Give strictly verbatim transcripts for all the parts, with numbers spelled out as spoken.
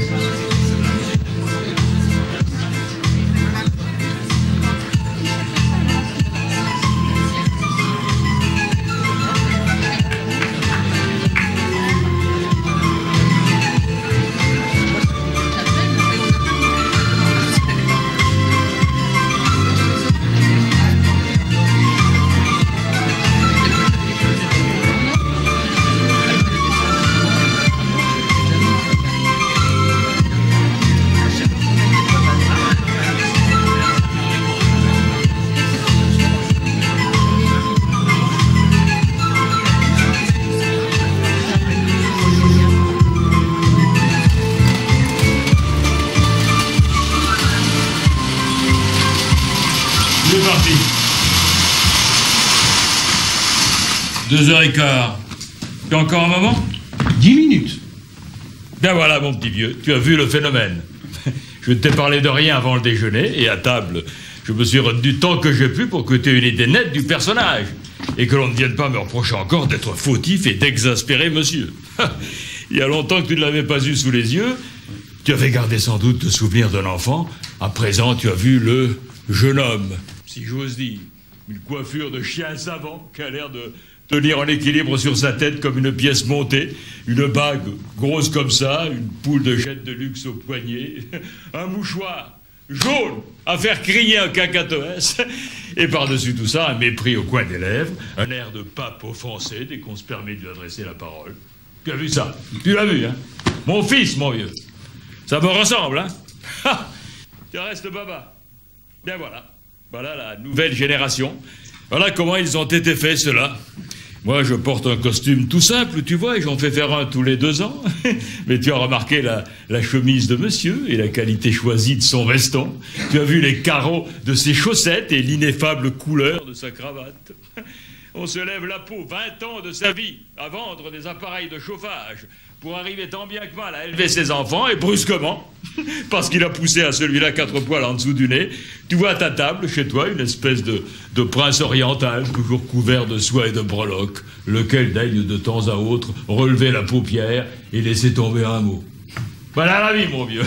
C'est parti. Deux heures et quart. Tu as encore un moment? Dix minutes. Ben voilà, mon petit vieux, tu as vu le phénomène. Je ne t'ai parlé de rien avant le déjeuner, et à table, je me suis retenu tant que j'ai pu pour que tu aies une idée nette du personnage, et que l'on ne vienne pas me reprocher encore d'être fautif et d'exaspérer monsieur. Il y a longtemps que tu ne l'avais pas eu sous les yeux. Tu avais gardé sans doute le souvenir d'un enfant. À présent, tu as vu le jeune homme, si j'ose dire. Une coiffure de chien savant qui a l'air de tenir en équilibre sur sa tête comme une pièce montée. Une bague grosse comme ça, une poule de jette de luxe au poignet. Un mouchoir jaune à faire crier un cacatoès. Et par-dessus tout ça, un mépris au coin des lèvres. Un air de pape offensé dès qu'on se permet de lui adresser la parole. Tu as vu ça? Tu l'as vu, hein? Mon fils, mon vieux. Ça me ressemble, hein? Ha! Tu restes baba. Bien voilà. Voilà la nouvelle génération. Voilà comment ils ont été faits, ceux-là. Moi, je porte un costume tout simple, tu vois, et j'en fais faire un tous les deux ans. Mais tu as remarqué la, la chemise de monsieur et la qualité choisie de son veston. Tu as vu les carreaux de ses chaussettes et l'ineffable couleur de sa cravate. On se lève la peau vingt ans de sa vie à vendre des appareils de chauffage pour arriver tant bien que mal à élever ses enfants, et brusquement, parce qu'il a poussé à celui-là quatre poils en dessous du nez, tu vois à ta table, chez toi, une espèce de, de prince oriental, toujours couvert de soie et de breloques, lequel daigne de temps à autre relever la paupière et laisser tomber un mot. Voilà la vie, mon vieux.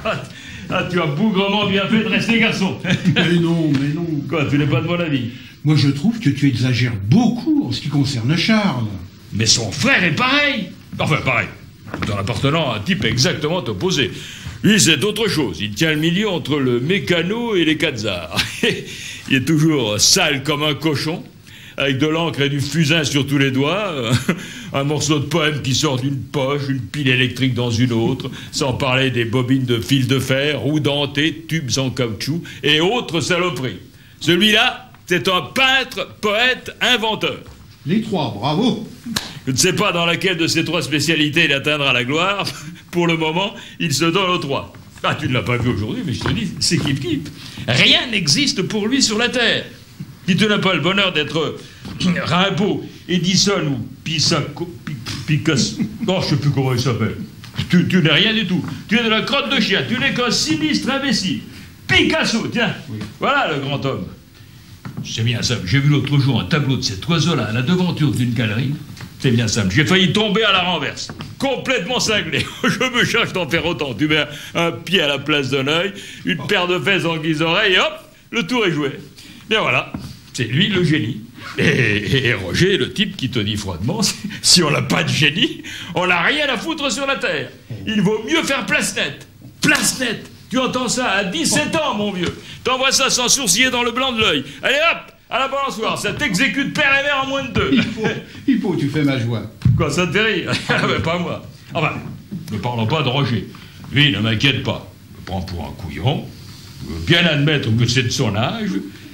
Ah, tu as bougrement bien fait de rester garçon. Mais non, mais non. Quoi, tu n'es pas de mon avis? Moi, je trouve que tu exagères beaucoup en ce qui concerne Charles. Mais son frère est pareil. Enfin, pareil. En appartenant à un type exactement opposé. Lui, c'est autre chose. Il tient le milieu entre le mécano et les quatzars. Il est toujours sale comme un cochon, avec de l'encre et du fusain sur tous les doigts, un morceau de poème qui sort d'une poche, une pile électrique dans une autre, sans parler des bobines de fil de fer, roues dentées, tubes en caoutchouc et autres saloperies. Celui-là, c'est un peintre, poète, inventeur. Les trois, bravo. Je ne sais pas dans laquelle de ces trois spécialités il atteindra la gloire. Pour le moment, il se donne aux trois. Ah, tu ne l'as pas vu aujourd'hui, mais je te dis, c'est kiff-kiff. Rien n'existe pour lui sur la Terre. Si tu n'as pas le bonheur d'être Rimbaud, Edison ou Picasso, Picasso, non, je ne sais plus comment il s'appelle. Tu, tu n'es rien du tout. Tu es de la crotte de chien. Tu n'es qu'un sinistre imbécile. Picasso, tiens. Oui. Voilà le grand homme. C'est bien simple. J'ai vu l'autre jour un tableau de cet oiseau-là à la devanture d'une galerie. C'est bien simple. J'ai failli tomber à la renverse. Complètement cinglé. Je me cherche d'en faire autant. Tu mets un pied à la place d'un œil, une oh. paire de fesses en guise d'oreille, et hop, le tour est joué. Bien voilà. C'est lui le génie. Et, et, et Roger, le type qui te dit froidement, si on n'a pas de génie, on n'a rien à foutre sur la terre. Il vaut mieux faire place nette. Place nette. Tu entends ça à dix-sept ans, mon vieux. T'envoies ça sans sourciller dans le blanc de l'œil. Allez hop, à la balançoire. Ça t'exécute père et mère en moins de deux. Il faut, il faut, tu fais ma joie. Quoi, ça te fait rire? Ah ben pas moi. Enfin, ne parlons pas de Roger. Lui, ne m'inquiète pas. Je le prends pour un couillon. Je veux bien admettre que c'est de son âge.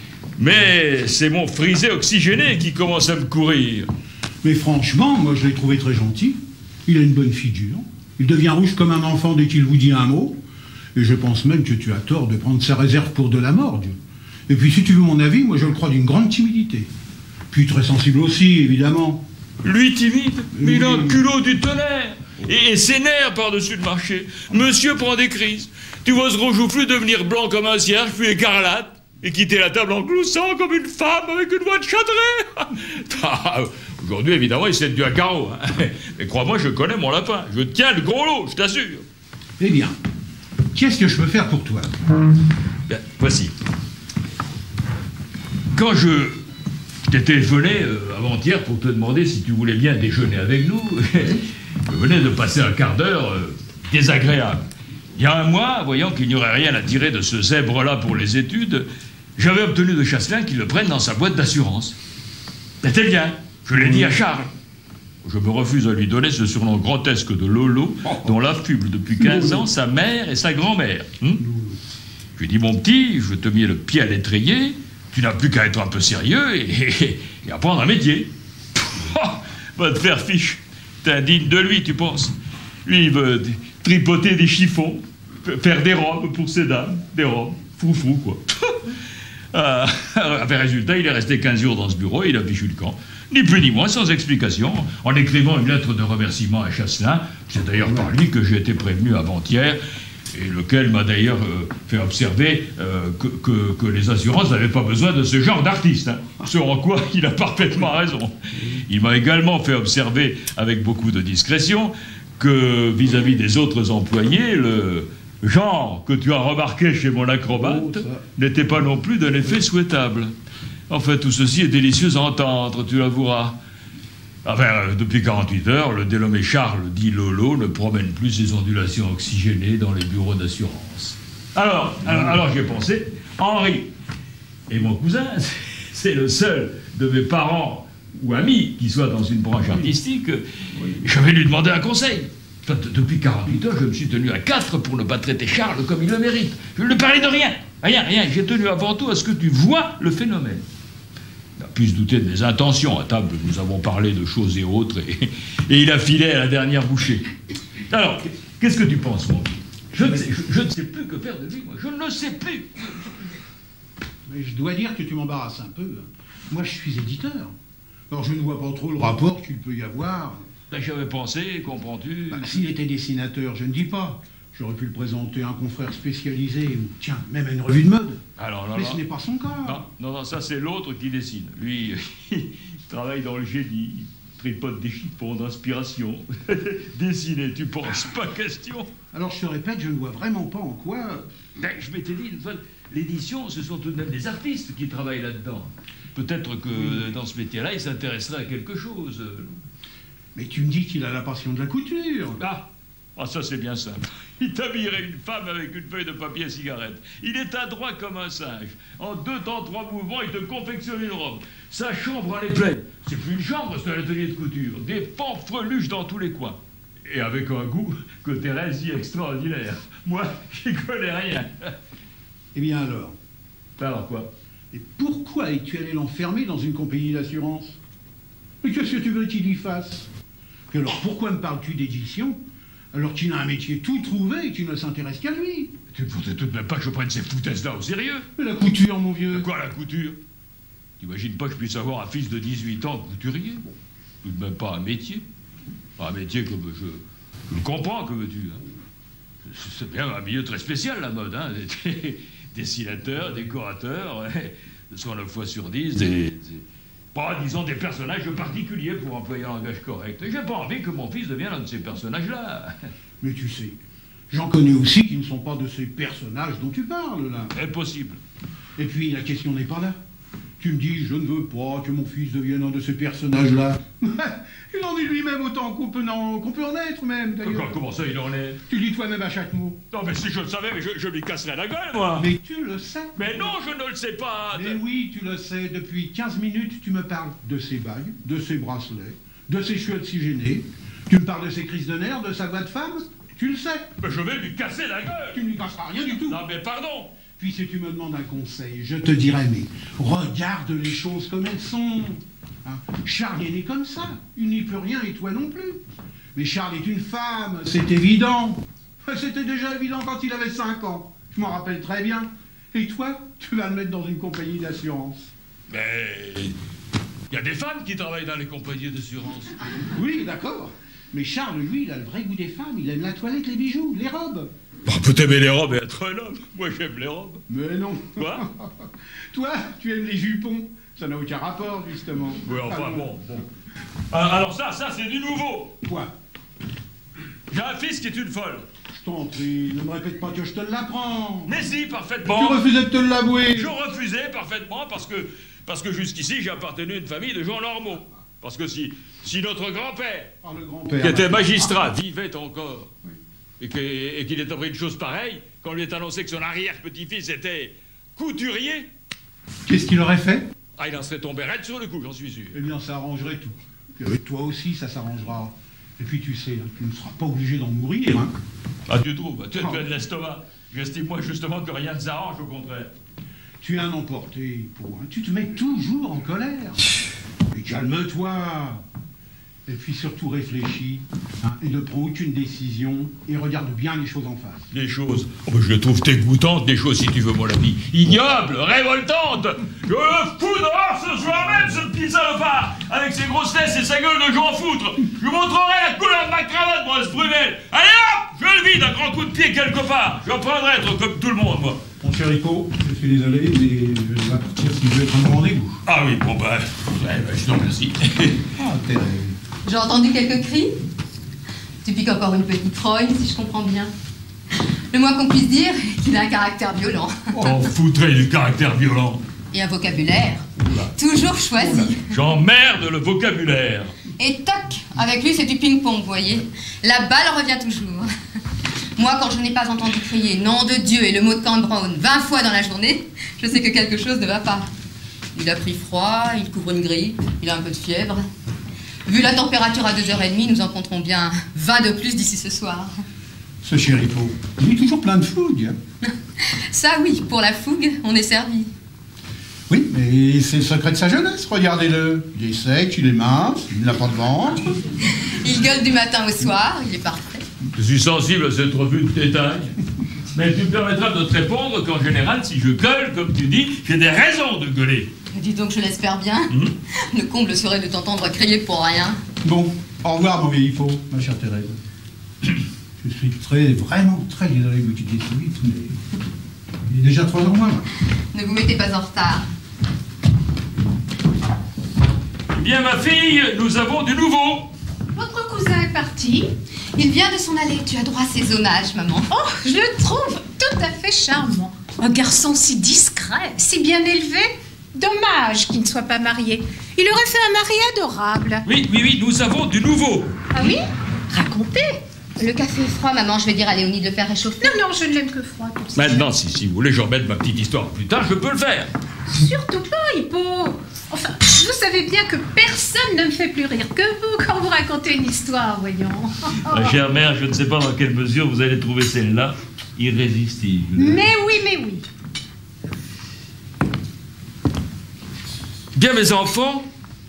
Mais c'est mon frisé oxygéné qui commence à me courir. Mais franchement, moi je l'ai trouvé très gentil. Il a une bonne figure. Il devient rouge comme un enfant dès qu'il vous dit un mot. Et je pense même que tu as tort de prendre sa réserve pour de la morgue. Et puis si tu veux mon avis, moi je le crois d'une grande timidité. Puis très sensible aussi, évidemment. Lui timide? Mais oui. Il a un culot du tonnerre. Et, et ses nerfs par-dessus le marché. Monsieur prend des crises. Tu vois ce gros joufflu devenir blanc comme un cierge, puis écarlate. Et quitter la table en gloussant comme une femme avec une voix de châtrée. Aujourd'hui, évidemment, il s'est dû à carreau. Hein. Mais crois-moi, je connais mon lapin. Je tiens le gros lot, je t'assure. Eh bien, qu'est-ce que je peux faire pour toi? Ben, voici. Quand je, je t'ai téléphoné euh, avant-hier pour te demander si tu voulais bien déjeuner avec nous, je venais de passer un quart d'heure euh, désagréable. Il y a un mois, voyant qu'il n'y aurait rien à tirer de ce zèbre-là pour les études, j'avais obtenu de Chasselin qu'il le prenne dans sa boîte d'assurance. C'était bien, je l'ai dit à Charles. Je me refuse à lui donner ce surnom grotesque de Lolo, dont l'affublent depuis quinze ans sa mère et sa grand-mère. Hum je lui ai dit, mon petit, je te mets le pied à l'étrier, tu n'as plus qu'à être un peu sérieux et, et, et apprendre un métier. Oh, va te faire fiche. T'es indigne de lui, tu penses? Lui, il veut tripoter des chiffons, faire des robes pour ses dames, des robes, fou-fou, quoi. euh, enfin, résultat, il est resté quinze jours dans ce bureau et il a fichu le camp. Ni plus ni moins, sans explication, en écrivant une lettre de remerciement à Chasselin. C'est d'ailleurs par lui que j'ai été prévenu avant-hier, et lequel m'a d'ailleurs euh, fait observer euh, que, que, que les assurances n'avaient pas besoin de ce genre d'artiste. Hein. Ce en quoi il a parfaitement raison. Il m'a également fait observer, avec beaucoup de discrétion, que vis-à-vis des autres employés, le genre que tu as remarqué chez mon acrobate n'était pas non plus d'un effet souhaitable. Enfin, tout ceci est délicieux à entendre, tu l'avoueras. Enfin, euh, depuis quarante-huit heures, le dénommé Charles, dit Lolo, ne promène plus ses ondulations oxygénées dans les bureaux d'assurance. Alors, alors, alors j'ai pensé, Henri et mon cousin, c'est le seul de mes parents ou amis qui soit dans une branche artistique, je vais lui demander un conseil. Enfin, depuis quarante-huit heures, je me suis tenu à quatre pour ne pas traiter Charles comme il le mérite. Je ne parlais de rien, rien, rien. J'ai tenu avant tout à ce que tu vois le phénomène. Il a pu se douter de mes intentions. À table, nous avons parlé de choses et autres, et, et il a filé à la dernière bouchée. Alors, qu'est-ce que tu penses, mon fils? je, ne sais, je, je ne sais plus que faire de lui, moi. Je ne le sais plus. Mais je dois dire que tu m'embarrasses un peu. Moi, je suis éditeur. Alors, je ne vois pas trop le rapport qu'il peut y avoir. J'avais pensé, comprends-tu? Bah, s'il était dessinateur, je ne dis pas. J'aurais pu le présenter à un confrère spécialisé, ou tiens, même à une revue de mode. Alors, non, Mais non. ce n'est pas son cas. Non, non, non, ça c'est l'autre qui dessine. Lui, il travaille dans le génie, il tripote des chiffons d'inspiration. Dessiner, tu penses, pas question. Alors je te répète, je ne vois vraiment pas en quoi... Ben, je m'étais dit une fois, l'édition, ce sont tout de même des artistes qui travaillent là-dedans. Peut-être que oui. Dans ce métier-là, il s'intéresserait à quelque chose. Mais tu me dis qu'il a la passion de la couture. Ah, ah ça c'est bien simple. Il t'habillerait une femme avec une feuille de papier à cigarette. Il est adroit comme un singe. En deux temps, trois mouvements, il te confectionne une robe. Sa chambre, elle est pleine. C'est plus une chambre, c'est un atelier de couture. Des fanfreluches dans tous les coins. Et avec un goût que Thérèse dit extraordinaire. Moi, j'y connais rien. Eh bien alors Alors quoi? Et pourquoi es-tu allé l'enfermer dans une compagnie d'assurance? Mais qu'est-ce que tu veux qu'il y fasse? Et alors pourquoi me parles-tu d'édition alors qu'il a un métier tout trouvé et qu'il ne s'intéresse qu'à lui? Tu ne faudrait tout de même pas que je prenne ces foutaises-là au sérieux. Mais la couture, mon vieux. Quoi, la couture? T'imagines pas que je puisse avoir un fils de dix-huit ans couturier? Bon, tout de même pas un métier. Pas un métier comme je... Je le comprends, que veux-tu, hein. C'est bien un milieu très spécial, la mode, hein. Dessinateur, décorateur, soixante-neuf fois sur dix, des... des... Pas, disons, des personnages particuliers pour employer un langage correct. Et j'ai pas envie que mon fils devienne un de ces personnages-là. Mais tu sais, j'en connais aussi qui ne sont pas de ces personnages dont tu parles, là. Impossible. Et puis, la question n'est pas là. Tu me dis, je ne veux pas que mon fils devienne un de ces personnages-là. Il en est lui-même autant qu'on peut, qu'on peut en être, même, d'ailleurs. Comment ça, il en est? Tu le dis toi-même à chaque mot. Non, mais si je le savais, je, je lui casserais la gueule, moi. Mais tu le sais. Mais non, je ne le sais pas. Mais oui, tu le sais. Depuis quinze minutes, tu me parles de ses bagues, de ses bracelets, de ses cheveux oxygénés. Tu me parles de ses crises de nerfs, de sa voix de femme. Tu le sais. Mais je vais lui casser la gueule. Tu ne lui casseras rien du tout. Non, mais pardon. Puis si tu me demandes un conseil, je te dirais, mais regarde les choses comme elles sont. Hein? Charles est né comme ça, il n'y peut rien et toi non plus. Mais Charles est une femme, c'est évident. C'était déjà évident quand il avait cinq ans, je m'en rappelle très bien. Et toi, tu vas le mettre dans une compagnie d'assurance. Mais il y a des femmes qui travaillent dans les compagnies d'assurance. Oui, d'accord. Mais Charles, lui, il a le vrai goût des femmes, il aime la toilette, les bijoux, les robes. On peut aimer les robes et être un homme. Moi, j'aime les robes. Mais non. Quoi? Toi, tu aimes les jupons. Ça n'a aucun rapport, justement. Oui, enfin, bon, bon. Alors ça, ça, c'est du nouveau. Quoi? J'ai un fils qui est une folle. Je t'en prie, ne me répète pas que je te l'apprends. Mais si, parfaitement. Tu refusais de te l'avouer. Je refusais parfaitement parce que, parce que jusqu'ici, j'ai appartenu à une famille de gens normaux. Parce que si, si notre grand-père, Ah, le grand-père, qui était maintenant. magistrat, vivait encore, et qu'il et qu'il ait appris une chose pareille, quand on lui est annoncé que son arrière-petit-fils était couturier, Qu'est-ce qu'il aurait fait? ah, il en serait tombé raide sur le coup, j'en suis sûr. Eh bien, ça arrangerait tout. Puis avec toi aussi, ça s'arrangera. Et puis, tu sais, hein, tu ne seras pas obligé d'en mourir, hein. Ah, tu trouves? Tu, tu as de l'estomac. J'estime, moi, justement, que rien ne s'arrange, au contraire. Tu es un emporté, Hippo, hein. Tu te mets toujours en colère. Mais calme-toi. Et puis surtout réfléchis, hein, et ne prends aucune décision, et regarde bien les choses en face. Des choses, oh, ben, je les trouve dégoûtantes, des choses, si tu veux, mon ami. Ignobles, révoltantes. Je le fous dehors ce soir même, ce petit salopard, avec ses grosses fesses et sa gueule de Jean Foutre. Je vous montrerai la couleur de ma cravate, moi, ce prunelle. Allez hop, je le vide d'un grand coup de pied quelque part. Je prendrai être comme tout le monde, moi. Mon cher Hippo, je suis désolé, mais je dois partir si je veux être à mon rendez-vous. Ah oui, bon ben, eh ben je t'en remercie. Ah, Thérèse. J'ai entendu quelques cris. Tu piques encore une petite rogne, si je comprends bien. Le moins qu'on puisse dire, qu'il a un caractère violent. On foutrait du caractère violent. Et un vocabulaire Oula. toujours choisi. J'emmerde le vocabulaire. Et toc, avec lui c'est du ping-pong, vous voyez. La balle revient toujours. Moi, quand je n'ai pas entendu crier « Nom de Dieu » et le mot de Cambronne vingt fois dans la journée, je sais que quelque chose ne va pas. Il a pris froid, il couvre une grippe, il a un peu de fièvre. Vu la température à deux heures trente, nous en compterons bien vingt de plus d'ici ce soir. Ce cher Hippo, il est toujours plein de fougue. Hein. Ça oui, pour la fougue, on est servi. Oui, mais c'est le secret de sa jeunesse, regardez-le. Il est sec, il est mince, il n'a pas de ventre. Il gueule du matin au soir, il est parfait. Je suis sensible à cette revue de détail. Mais tu me permettras de te répondre qu'en général, si je gueule, comme tu dis, j'ai des raisons de gueuler. Dis donc, je l'espère bien. Mmh. Le comble serait de t'entendre crier pour rien. Bon, au revoir, mon vieil Hippo, ma chère Thérèse. Je suis très, vraiment très désolé que vous quittiez si vite, mais il est déjà trois heures moins. Ne vous mettez pas en retard. Eh bien, ma fille, nous avons du nouveau. Votre cousin est parti. Il vient de s'en aller. Tu as droit à ses hommages, maman. Oh, je le trouve tout à fait charmant. Un garçon si discret, si bien élevé. Dommage qu'il ne soit pas marié. Il aurait fait un mari adorable. Oui, oui, oui, nous avons du nouveau. Ah oui? Racontez. Le café est froid, maman. Je vais dire à Léonie de le faire réchauffer. Non, non, je ne l'aime que froid. Comme ça. Maintenant, si, si vous voulez, je remette ma petite histoire plus tard, je peux le faire. Surtout pas, Hippo. Enfin, vous savez bien que personne ne me fait plus rire que vous quand vous racontez une histoire, voyons. Ma chère mère, je ne sais pas dans quelle mesure vous allez trouver celle-là irrésistible. Mais oui, mais oui. Bien, mes enfants,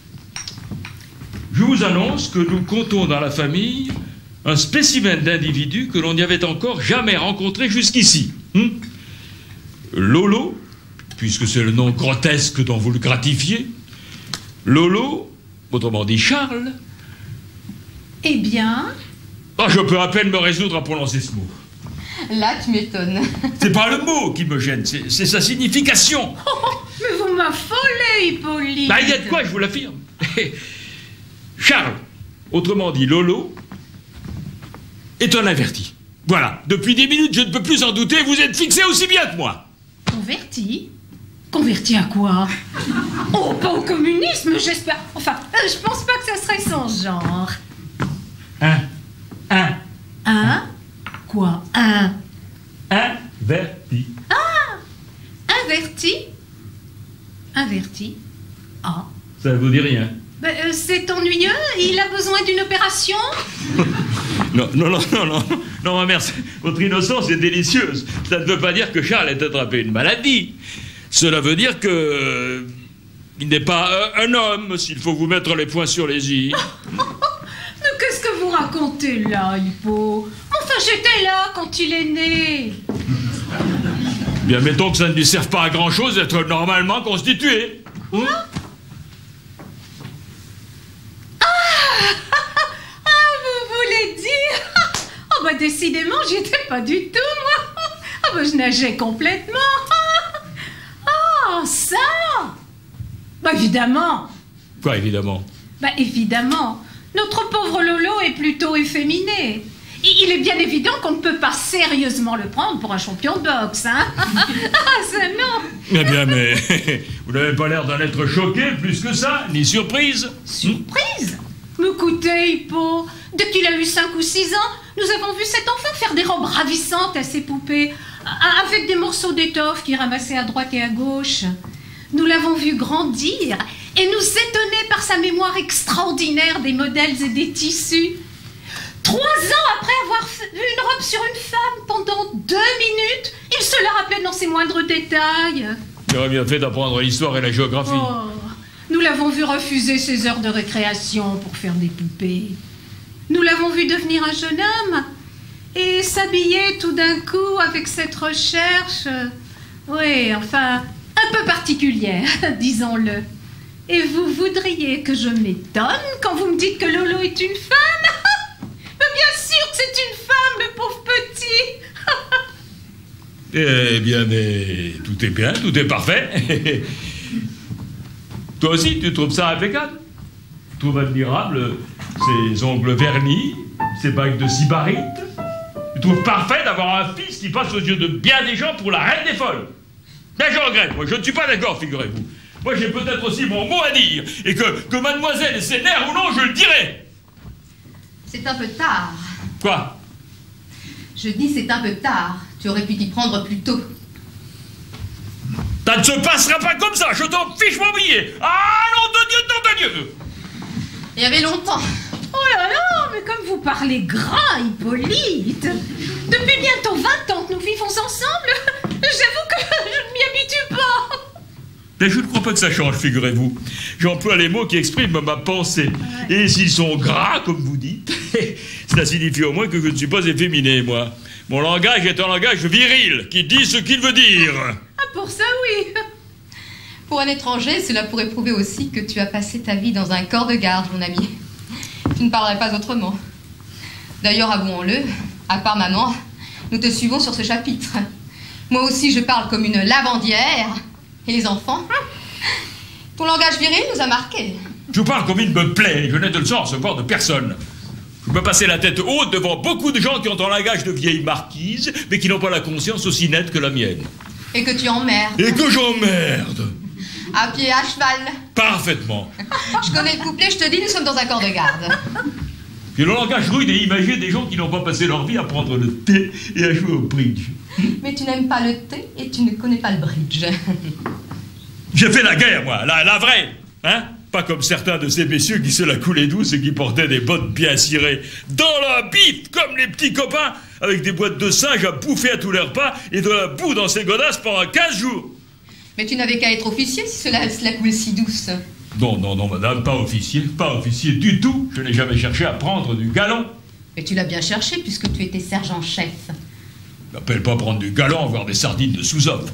je vous annonce que nous comptons dans la famille un spécimen d'individu que l'on n'y avait encore jamais rencontré jusqu'ici. Hum Lolo, puisque c'est le nom grotesque dont vous le gratifiez. Lolo, autrement dit Charles. Eh bien... Ah, je peux à peine me résoudre à prononcer ce mot. Là, tu m'étonnes. C'est pas le mot qui me gêne, c'est c'est sa signification. Oh, mais vous m'affolez, Hippolyte. Bah, il y a de quoi, je vous l'affirme. Charles, autrement dit Lolo, est un inverti. Voilà, depuis dix minutes, je ne peux plus en douter, vous êtes fixé aussi bien que moi. Converti? Converti à quoi? Oh, pas au communisme, j'espère. Enfin, euh, je pense pas que ça serait son genre. Un, un, Hein? Quoi? Un? inverti. Inverti? Inverti? Ah. Ça vous dit rien? Ben, euh, c'est ennuyeux? Il a besoin d'une opération? Non, non, non, non, non, non, ma mère, c'est- votre innocence est délicieuse. Ça ne veut pas dire que Charles ait attrapé une maladie. Cela veut dire que... euh, il n'est pas euh, un homme, s'il faut vous mettre les points sur les i. Mais qu'est-ce que vous racontez là, Hippo? Enfin, j'étais là quand il est né. Bien, mettons que ça ne lui serve pas à grand-chose d'être normalement constitué. Hein? Ah, vous voulez dire? Oh, bah, décidément, j'y étais pas du tout, moi. Ah, bah, je nageais complètement. Ah, ça? Bah, évidemment. Quoi, évidemment? Bah, évidemment. Notre pauvre Lolo est plutôt efféminé. il est bien évident qu'on ne peut pas sérieusement le prendre pour un champion de boxe, hein. Ah, ça non. Eh bien, mais vous n'avez pas l'air d'en être choqué plus que ça, ni surprise. Surprise? Écoutez, Hippo, dès qu'il a eu cinq ou six ans, nous avons vu cet enfant faire des robes ravissantes à ses poupées, avec des morceaux d'étoffe qu'il ramassait à droite et à gauche. Nous l'avons vu grandir et nous étonner par sa mémoire extraordinaire des modèles et des tissus. Trois ans après avoir vu une robe sur une femme pendant deux minutes, il se la rappelait dans ses moindres détails. Il aurait bien fait d'apprendre l'histoire et la géographie. Oh, nous l'avons vu refuser ses heures de récréation pour faire des poupées. Nous l'avons vu devenir un jeune homme et s'habiller tout d'un coup avec cette recherche, oui, enfin, un peu particulière, disons-le. Et vous voudriez que je m'étonne quand vous me dites que Lolo est une femme? Mais bien sûr que c'est une femme, le pauvre petit. Eh bien, mais tout est bien, tout est parfait. Toi aussi, tu trouves ça impeccable? Tu trouves admirable ses ongles vernis, ses bagues de sybarite? Tu trouves parfait d'avoir un fils qui passe aux yeux de bien des gens pour la reine des folles? Mais je regrette, moi, je ne suis pas d'accord, figurez-vous. Moi, j'ai peut-être aussi mon mot à dire, et que, que mademoiselle s'énerve ou non, je le dirai. C'est un peu tard. Quoi? Je dis c'est un peu tard. Tu aurais pu t'y prendre plus tôt. Ça ne se passera pas comme ça, je t'en fiche mon billet. Ah, nom de Dieu, nom de Dieu. Il y avait longtemps. Oh là là, mais comme vous parlez gras, Hippolyte. Depuis bientôt vingt ans que nous vivons ensemble, j'avoue que je ne m'y habitue pas. Mais je ne crois pas que ça change, figurez-vous. J'emploie les mots qui expriment ma pensée. Ouais. Et s'ils sont gras, comme vous dites, cela signifie au moins que je ne suis pas efféminé, moi. Mon langage est un langage viril, qui dit ce qu'il veut dire. Ah, pour ça, oui. Pour un étranger, cela pourrait prouver aussi que tu as passé ta vie dans un corps de garde, mon ami. Tu ne parlerais pas autrement. D'ailleurs, avouons-le, à part maman, nous te suivons sur ce chapitre. Moi aussi, je parle comme une lavandière. Et les enfants? Ton langage viril nous a marqués. Je parle comme il me plaît, je n'ai de leçon à recevoir de personne. Je peux passer la tête haute devant beaucoup de gens qui ont un langage de vieille marquise, mais qui n'ont pas la conscience aussi nette que la mienne. Et que tu emmerdes. Et que j'emmerde. À pied, à cheval. Parfaitement. Je connais le couplet, je te dis, nous sommes dans un corps de garde. J'ai le langage rude et imagé des gens qui n'ont pas passé leur vie à prendre le thé et à jouer au bridge. Mais tu n'aimes pas le thé et tu ne connais pas le bridge. J'ai fait la guerre, moi, la, la vraie, hein? Pas comme certains de ces messieurs qui se la coulaient douce et qui portaient des bottes bien cirées. Dans la bite, comme les petits copains, avec des boîtes de singes à bouffer à tous les repas et de la boue dans ces godasses pendant quinze jours. Mais tu n'avais qu'à être officier si cela se la coule si douce. Non, non, non, madame, pas officier, pas officier du tout. Je n'ai jamais cherché à prendre du galon. Mais tu l'as bien cherché puisque tu étais sergent-chef. N'appelle pas prendre du galon, avoir des sardines de sous-offre.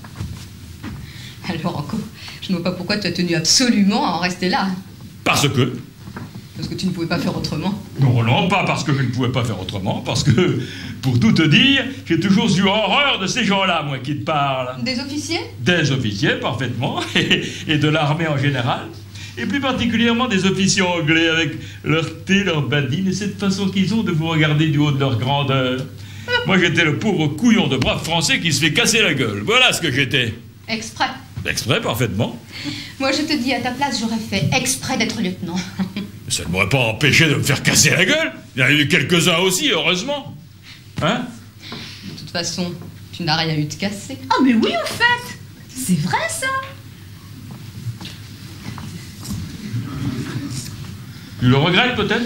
Alors encore, je ne vois pas pourquoi tu as tenu absolument à en rester là. Parce que... Parce que tu ne pouvais pas faire autrement. Non, non, pas parce que je ne pouvais pas faire autrement, parce que, pour tout te dire, j'ai toujours eu horreur de ces gens-là, moi, qui te parlent. Des officiers? Des officiers, parfaitement, et, et de l'armée en général. Et plus particulièrement des officiers anglais, avec leur thé, leur badine, et cette façon qu'ils ont de vous regarder du haut de leur grandeur. Moi, j'étais le pauvre couillon de brave français qui se fait casser la gueule. Voilà ce que j'étais. Exprès. Exprès, parfaitement. Moi, je te dis, à ta place, j'aurais fait exprès d'être lieutenant. Ça ne m'aurait pas empêché de me faire casser la gueule. Il y en a eu quelques-uns aussi, heureusement. Hein? De toute façon, tu n'as rien eu de cassé. Ah, mais oui, au fait. C'est vrai, ça. Tu le regrettes, peut-être?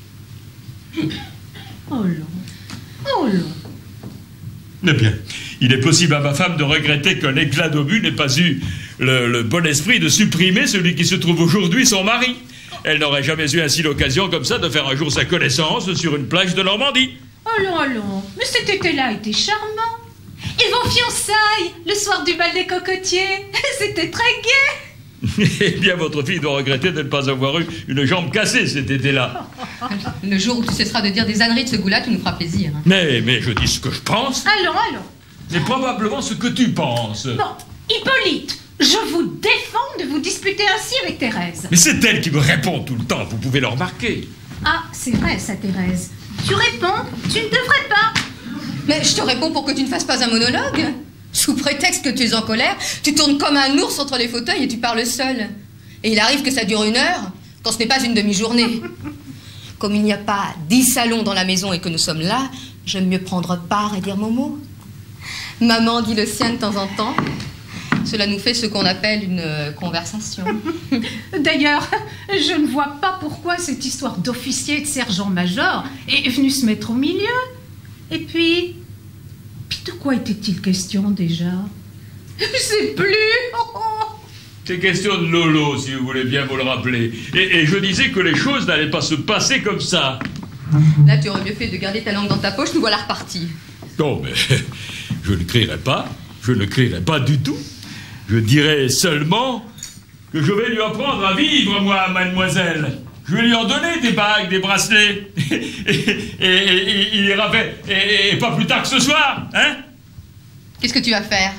Oh là. Oh là. Eh bien, il est possible à ma femme de regretter qu'un éclat d'obus n'ait pas eu le, le bon esprit de supprimer celui qui se trouve aujourd'hui son mari. Elle n'aurait jamais eu ainsi l'occasion comme ça de faire un jour sa connaissance sur une plage de Normandie. Allons, allons, mais cet été-là était charmant. Et vos fiançailles, le soir du bal des cocotiers, c'était très gai. Eh bien, votre fille doit regretter de ne pas avoir eu une jambe cassée cet été-là. Le jour où tu cesseras de dire des âneries de ce goût-là, tu nous feras plaisir. Mais, mais je dis ce que je pense. Allons, allons. C'est probablement ce que tu penses. Bon, Hippolyte, je vous défends de vous disputer ainsi avec Thérèse. Mais c'est elle qui me répond tout le temps, vous pouvez le remarquer. Ah, c'est vrai, ça, Thérèse. Tu réponds, tu ne devrais pas. Mais je te réponds pour que tu ne fasses pas un monologue. Sous prétexte que tu es en colère, tu tournes comme un ours entre les fauteuils et tu parles seul. Et il arrive que ça dure une heure, quand ce n'est pas une demi-journée. Comme il n'y a pas dix salons dans la maison et que nous sommes là, j'aime mieux prendre part et dire mon mot. Maman dit le sien de temps en temps. Cela nous fait ce qu'on appelle une euh, conversation. D'ailleurs, je ne vois pas pourquoi cette histoire d'officier et de sergent-major est venue se mettre au milieu. Et puis, puis de quoi était-il question déjà? Je sais plus. C'est question de Lolo, si vous voulez bien vous le rappeler. Et, et je disais que les choses n'allaient pas se passer comme ça. Là, tu aurais mieux fait de garder ta langue dans ta poche, nous voilà repartis. Non, mais je ne crierai pas. Je ne crierai pas du tout. Je dirai seulement que je vais lui apprendre à vivre, moi, mademoiselle. Je vais lui en donner des bagues, des bracelets. Et, et, et, et il ira faire... Et, et pas plus tard que ce soir, hein? Qu'est-ce que tu vas faire?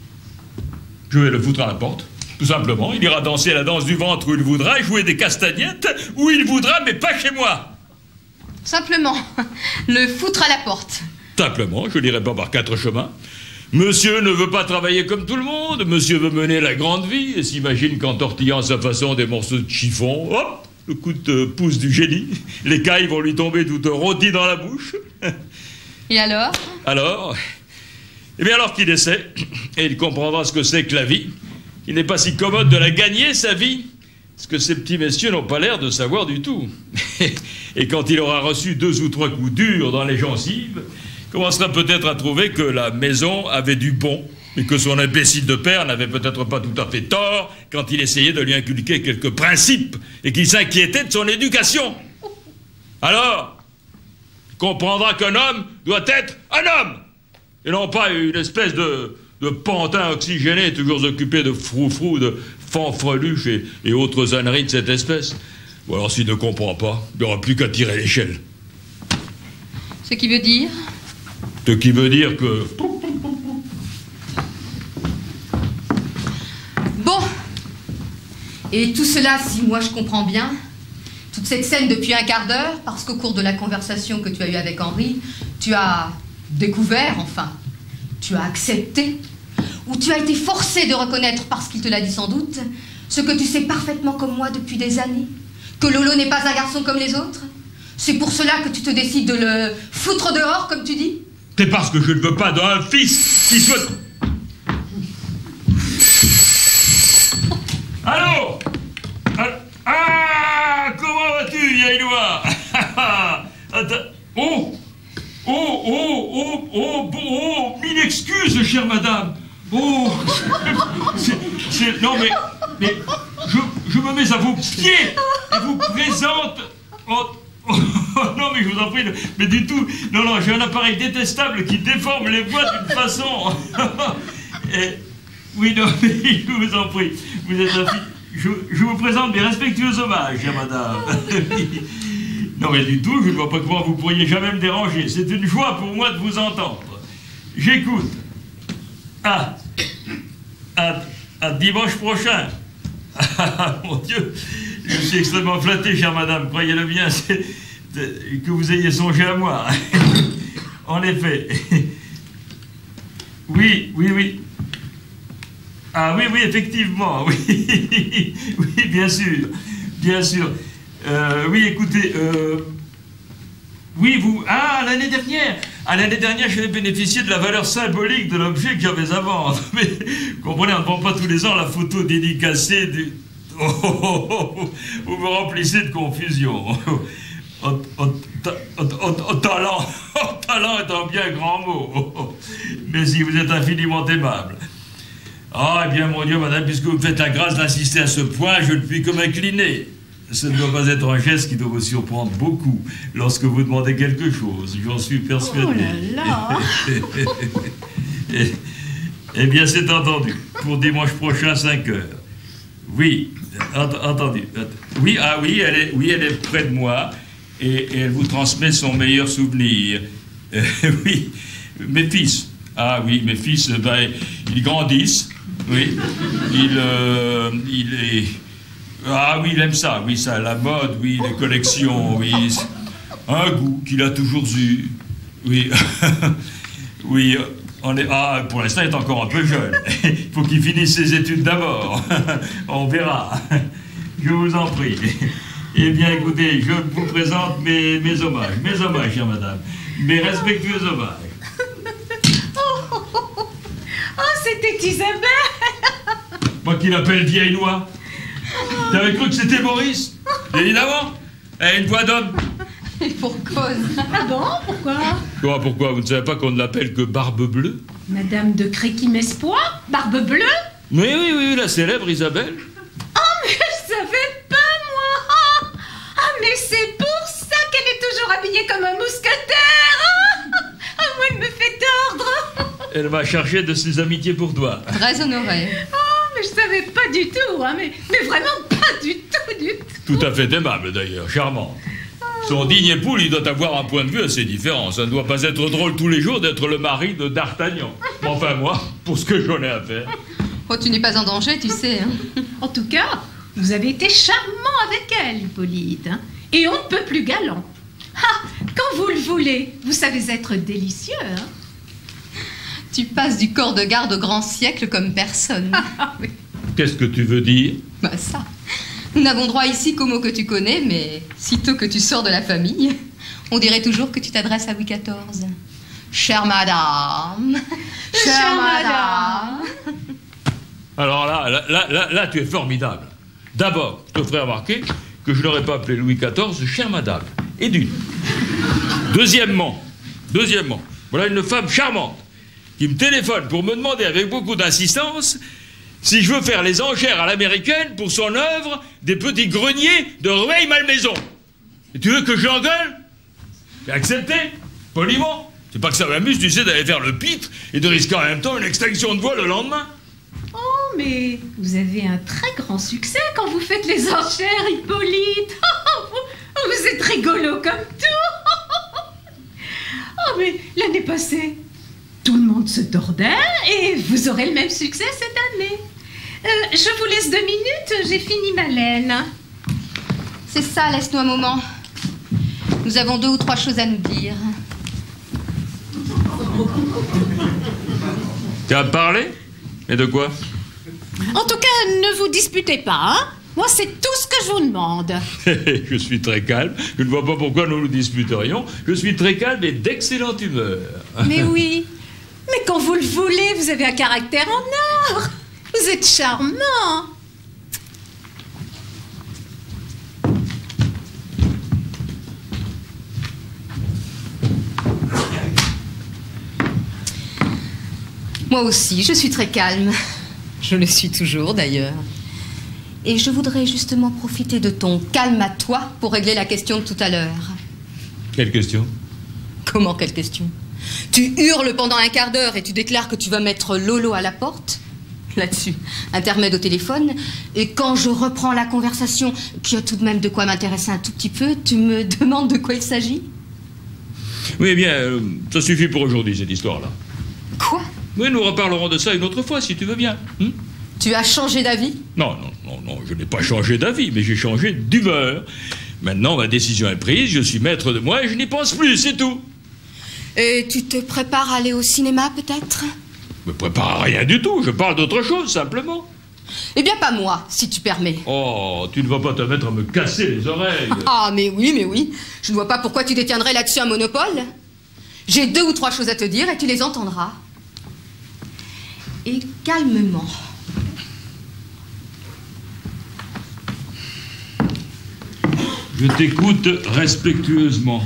Je vais le foutre à la porte. Tout simplement, il ira danser la danse du ventre où il voudra et jouer des castagnettes où il voudra, mais pas chez moi. Simplement, le foutre à la porte. Simplement, je n'irai pas par quatre chemins. Monsieur ne veut pas travailler comme tout le monde. Monsieur veut mener la grande vie et s'imagine qu'en tortillant à sa façon des morceaux de chiffon, hop, le coup de pouce du génie, les cailles vont lui tomber toutes rôties dans la bouche. Et alors? Alors? Eh bien alors qu'il essaie, et il comprendra ce que c'est que la vie. Il n'est pas si commode de la gagner, sa vie. Parce que ces petits messieurs n'ont pas l'air de savoir du tout. Et quand il aura reçu deux ou trois coups durs dans les gencives, il commencera peut-être à trouver que la maison avait du bon, et que son imbécile de père n'avait peut-être pas tout à fait tort quand il essayait de lui inculquer quelques principes, et qu'il s'inquiétait de son éducation. Alors, il comprendra qu'un homme doit être un homme, et non pas une espèce de... de pantin oxygéné, toujours occupé de froufrou, de fanfreluches et, et autres âneries de cette espèce. Ou alors, s'il ne comprend pas, il n'y aura plus qu'à tirer l'échelle. Ce qui veut dire? Ce qui veut dire que... Bon. Et tout cela, si moi je comprends bien, toute cette scène depuis un quart d'heure, parce qu'au cours de la conversation que tu as eue avec Henri, tu as découvert, enfin... tu as accepté, ou tu as été forcé de reconnaître, parce qu'il te l'a dit sans doute, ce que tu sais parfaitement comme moi depuis des années, que Lolo n'est pas un garçon comme les autres. C'est pour cela que tu te décides de le foutre dehors, comme tu dis? C'est parce que je ne veux pas d'un fils qui soit... Allô? Ah, comment vas-tu, vieille loi? Attends. Oh! Oh, oh, oh, oh, oh, oh, mille excuses, chère madame. Oh, c'est... Non, mais... Mais je, je me mets à vos pieds et vous présente... Oh, oh, non, mais je vous en prie, mais du tout... Non, non, j'ai un appareil détestable qui déforme les voix d'une façon... Et, oui, non, mais je vous en prie, vous êtes un fille... Je, je vous présente mes respectueux hommages, chère madame. Non, mais du tout, je ne vois pas comment vous pourriez jamais me déranger. C'est une joie pour moi de vous entendre. J'écoute. Ah, à, à dimanche prochain. Ah, mon Dieu, je suis extrêmement flatté, chère madame, croyez-le bien, c'est, c'est, que vous ayez songé à moi. En effet. Oui, oui, oui. Ah oui, oui, effectivement, oui. Oui, bien sûr, bien sûr. Euh, oui, écoutez, euh, oui, vous... Ah, l'année dernière Ah, l'année dernière, j'avais bénéficié de la valeur symbolique de l'objet que j'avais à vendre. Mais, vous comprenez, on ne vend pas tous les ans la photo dédicacée du... Oh, oh, oh, oh, vous me remplissez de confusion. Au, au, au, au, au talent, au talent est un bien grand mot. Mais si vous êtes infiniment aimable. Ah, eh bien, mon Dieu, madame, puisque vous me faites la grâce d'insister à ce point, je ne puis que m'incliner. Ce ne doit pas être un geste qui doit vous surprendre beaucoup lorsque vous demandez quelque chose. J'en suis persuadé. Oh là là. eh, eh bien, c'est entendu. Pour dimanche prochain, cinq heures. Oui, ent entendu. Oui, ah oui, elle est, oui, elle est près de moi et, et elle vous transmet son meilleur souvenir. Euh, oui, mes fils. Ah oui, mes fils, ben, ils grandissent. Oui, ils, euh, il est... Ah oui, il aime ça, oui, ça, la mode, oui, les collections, oui. Un goût qu'il a toujours eu. Oui. Oui, on est... Ah, pour l'instant, il est encore un peu jeune. Il faut qu'il finisse ses études d'abord. On verra. Je vous en prie. Eh bien, écoutez, je vous présente mes, mes hommages. Mes hommages, chère madame. Mes respectueux hommages. Oh, oh, oh, oh. Oh, c'était Isabelle. Moi qui l'appelle vieille noix. T'avais cru que c'était Maurice? Évidemment. Elle a une voix d'homme. Et pour cause. Ah bon? Pourquoi? Quoi, pourquoi? Vous ne savez pas qu'on ne l'appelle que Barbe Bleue? Madame de Créqui-Mespoix? Barbe Bleue? Oui, oui, oui, la célèbre Isabelle. Oh, mais je savais pas, moi. Ah, mais c'est pour ça qu'elle est toujours habillée comme un mousquetaire. Ah, moi, elle me fait tordre. Elle m'a chargé de ses amitiés pour toi. Très honorée. Oh, mais je savais pas du tout, hein, mais, mais vraiment pas du tout, du tout. Tout à fait aimable, d'ailleurs, charmant. Son digne époux, il doit avoir un point de vue assez différent. Ça ne doit pas être drôle tous les jours d'être le mari de D'Artagnan. Enfin, moi, pour ce que j'en ai à faire. Oh, tu n'es pas en danger, tu sais. Hein. En tout cas, vous avez été charmant avec elle, Hippolyte. Hein, et on ne peut plus galant. Ah, quand vous le voulez, vous savez être délicieux. Hein. Tu passes du corps de garde au grand siècle comme personne. Ah, oui. Qu'est-ce que tu veux dire? Bah ça. Nous n'avons droit ici qu'aux mots que tu connais, mais sitôt que tu sors de la famille, on dirait toujours que tu t'adresses à Louis quatorze. Chère madame. Chère, Chère madame. Alors là, là, là, là, là, tu es formidable. D'abord, je te ferai remarquer que je n'aurais pas appelé Louis quatorze chère madame. Et d'une. Deuxièmement, deuxièmement, voilà une femme charmante qui me téléphone pour me demander avec beaucoup d'insistance si je veux faire les enchères à l'américaine pour son œuvre des petits greniers de Rueil-Malmaison. Et tu veux que je l'engueule? J'ai accepté, poliment. C'est pas que ça m'amuse, tu sais, d'aller faire le pitre et de risquer en même temps une extinction de voix le lendemain. Oh, mais vous avez un très grand succès quand vous faites les enchères, Hippolyte. vous, vous êtes rigolo comme tout. Oh, mais l'année passée, tout le monde se tordait et vous aurez le même succès cette année. Euh, je vous laisse deux minutes, j'ai fini ma laine. C'est ça, laisse-nous un moment. Nous avons deux ou trois choses à nous dire. Tu as parlé? Et de quoi? En tout cas, ne vous disputez pas, hein. Moi, c'est tout ce que je vous demande. Je suis très calme. Je ne vois pas pourquoi nous nous disputerions. Je suis très calme et d'excellente humeur. Mais oui. Mais quand vous le voulez, vous avez un caractère en or. Vous êtes charmant. Moi aussi, je suis très calme. Je le suis toujours, d'ailleurs. Et je voudrais justement profiter de ton calme à toi pour régler la question de tout à l'heure. Quelle question? Comment, quelle question? Tu hurles pendant un quart d'heure et tu déclares que tu vas mettre Lolo à la porte? Là-dessus, intermède au téléphone. Et quand je reprends la conversation, qui a tout de même de quoi m'intéresser un tout petit peu, tu me demandes de quoi il s'agit? Oui, eh bien, euh, ça suffit pour aujourd'hui, cette histoire-là. Quoi? Oui, nous reparlerons de ça une autre fois, si tu veux bien. Hein? Tu as changé d'avis? Non, non, non, non, je n'ai pas changé d'avis, mais j'ai changé d'humeur. Maintenant, ma décision est prise, je suis maître de moi et je n'y pense plus, c'est tout. Et tu te prépares à aller au cinéma, peut-être? Je me prépare à rien du tout, je parle d'autre chose, simplement. Eh bien, pas moi, si tu permets. Oh, tu ne vas pas te mettre à me casser les oreilles. Ah, mais oui, mais oui. Je ne vois pas pourquoi tu détiendrais là-dessus un monopole. J'ai deux ou trois choses à te dire et tu les entendras. Et calmement. Je t'écoute respectueusement.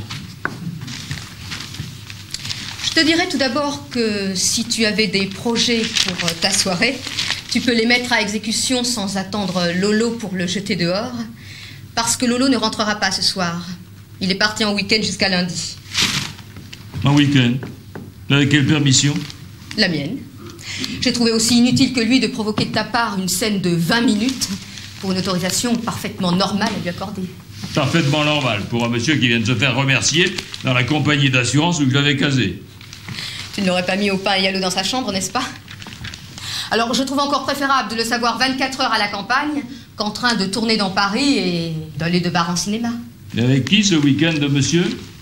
Je te dirais tout d'abord que si tu avais des projets pour ta soirée, tu peux les mettre à exécution sans attendre Lolo pour le jeter dehors, parce que Lolo ne rentrera pas ce soir. Il est parti en week-end jusqu'à lundi. Un week-end? Avec quelle permission? La mienne. J'ai trouvé aussi inutile que lui de provoquer de ta part une scène de vingt minutes pour une autorisation parfaitement normale à lui accorder. Parfaitement normal pour un monsieur qui vient de se faire remercier dans la compagnie d'assurance où je l'avais casé. Tu ne l'aurais pas mis au pain et à l'eau dans sa chambre, n'est-ce pas? Alors je trouve encore préférable de le savoir vingt-quatre heures à la campagne qu'en train de tourner dans Paris et d'aller de bar en cinéma. Et avec qui ce week-end de monsieur?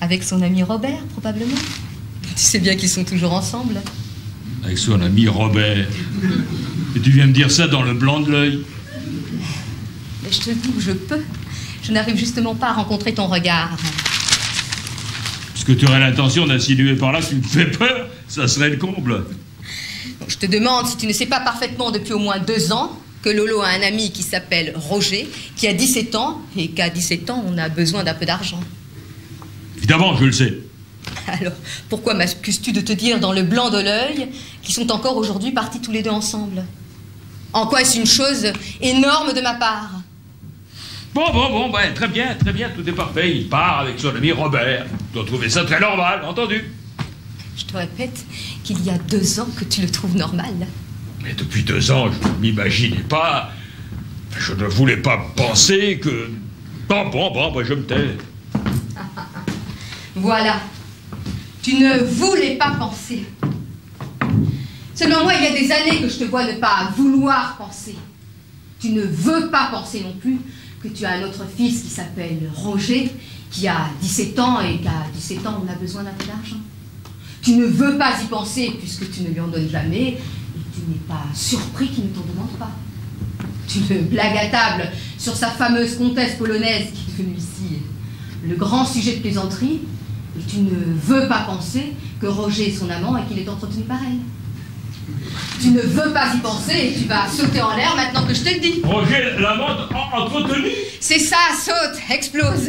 Avec son ami Robert, probablement. Tu sais bien qu'ils sont toujours ensemble. Avec son ami Robert. Et tu viens me dire ça dans le blanc de l'œil? Mais je te dis où je peux. Je n'arrive justement pas à rencontrer ton regard. Est-ce que tu aurais l'intention d'insinuer par là que tu me fais peur? Ça serait le comble. Donc, je te demande si tu ne sais pas parfaitement depuis au moins deux ans que Lolo a un ami qui s'appelle Roger, qui a dix-sept ans, et qu'à dix-sept ans, on a besoin d'un peu d'argent. Évidemment, je le sais. Alors, pourquoi m'accuses-tu de te dire dans le blanc de l'œil qu'ils sont encore aujourd'hui partis tous les deux ensemble? En quoi est-ce une chose énorme de ma part? Bon, bon, bon, ben, très bien, très bien, tout est parfait. Il part avec son ami Robert. Tu dois trouver ça très normal, entendu? Je te répète qu'il y a deux ans que tu le trouves normal. Mais depuis deux ans, je ne m'imaginais pas... Je ne voulais pas penser que... Bon, bon, bon, ben, je me tais. Voilà. Tu ne voulais pas penser. Seulement moi, il y a des années que je te vois ne pas vouloir penser. Tu ne veux pas penser non plus que tu as un autre fils qui s'appelle Roger, qui a dix-sept ans et qu'à dix-sept ans, on a besoin d'un peu d'argent. Tu ne veux pas y penser puisque tu ne lui en donnes jamais et tu n'es pas surpris qu'il ne t'en demande pas. Tu le blagues à table sur sa fameuse comtesse polonaise qui est devenue ici le grand sujet de plaisanterie et tu ne veux pas penser que Roger est son amant et qu'il est entretenu par elle. Tu ne veux pas y penser et tu vas sauter en l'air maintenant que je te le dis. Roger, l'amant entretenu? C'est ça, saute, explose.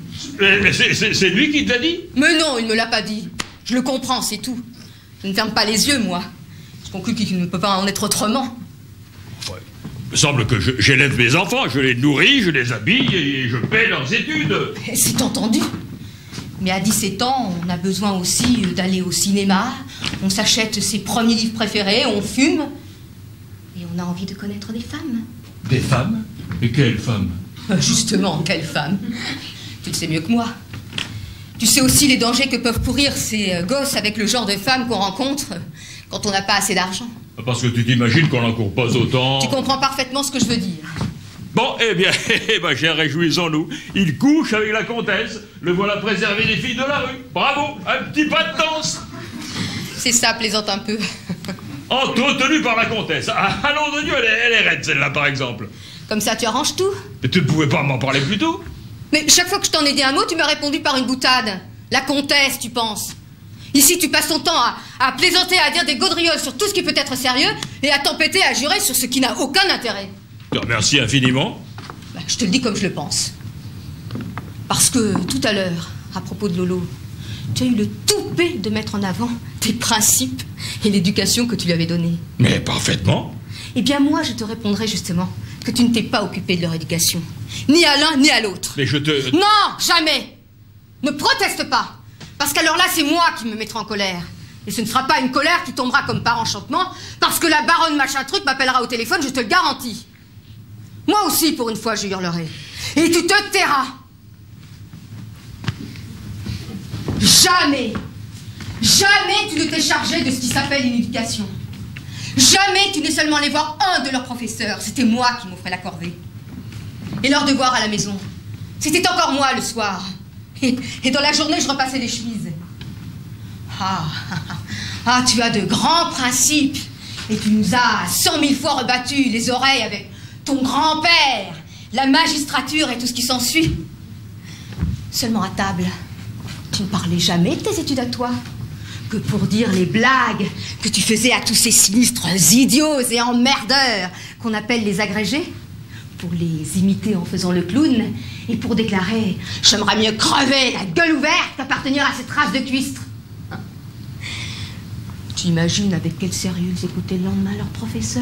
C'est lui qui te l'a dit? Mais non, il ne me l'a pas dit. Je le comprends, c'est tout. Je ne ferme pas les yeux, moi. Je conclus qu'il ne peut pas en être autrement. Ouais. Il me semble que j'élève mes enfants, je les nourris, je les habille et je paie leurs études. C'est entendu. Mais à dix-sept ans, on a besoin aussi d'aller au cinéma, on s'achète ses premiers livres préférés, on fume, et on a envie de connaître des femmes. Des femmes? Et quelles femmes? Justement, quelles femmes? Tu le sais mieux que moi. Tu sais aussi les dangers que peuvent courir ces gosses avec le genre de femmes qu'on rencontre quand on n'a pas assez d'argent. Parce que tu t'imagines qu'on n'en court pas autant. Tu comprends parfaitement ce que je veux dire. Bon, eh bien, eh ben, chers, réjouissons-nous. Il couche avec la comtesse. Le voilà préservé des filles de la rue. Bravo, un petit pas de danse. C'est ça, plaisante un peu. Entretenu par la comtesse. Ah, allons de Dieu, elle est, elle est raide, celle-là, par exemple. Comme ça, tu arranges tout. Mais tu ne pouvais pas m'en parler plus tôt? Mais chaque fois que je t'en ai dit un mot, tu m'as répondu par une boutade. La comtesse, tu penses. Ici, tu passes ton temps à, à plaisanter, à dire des gaudrioles sur tout ce qui peut être sérieux et à t'empêter à jurer sur ce qui n'a aucun intérêt. Je te remercie infiniment. Bah, je te le dis comme je le pense. Parce que tout à l'heure, à propos de Lolo, tu as eu le toupet de mettre en avant tes principes et l'éducation que tu lui avais donnée. Mais parfaitement. Eh bien, moi, je te répondrai justement que tu ne t'es pas occupé de leur éducation. Ni à l'un, ni à l'autre. Mais je te... Non, jamais. Ne proteste pas. Parce qu'alors là, c'est moi qui me mettrai en colère. Et ce ne sera pas une colère qui tombera comme par enchantement, parce que la baronne machin truc m'appellera au téléphone, je te le garantis. Moi aussi, pour une fois, je hurlerai. Et tu te tairas. Jamais, jamais tu ne t'es chargé de ce qui s'appelle une éducation. Jamais tu n'es seulement allé voir un de leurs professeurs. C'était moi qui m'offrais la corvée. Et leur devoir à la maison, c'était encore moi le soir. Et, et dans la journée, je repassais les chemises. Ah, ah, ah, tu as de grands principes. Et tu nous as cent mille fois rebattu les oreilles avec ton grand-père, la magistrature et tout ce qui s'ensuit. Seulement à table, tu ne parlais jamais de tes études à toi, que pour dire les blagues que tu faisais à tous ces sinistres idiots et emmerdeurs qu'on appelle les agrégés, pour les imiter en faisant le clown, et pour déclarer « J'aimerais mieux crever la gueule ouverte qu'appartenir à cette race de cuistres ». Tu imagines avec quel sérieux ils écoutaient le lendemain leur professeur?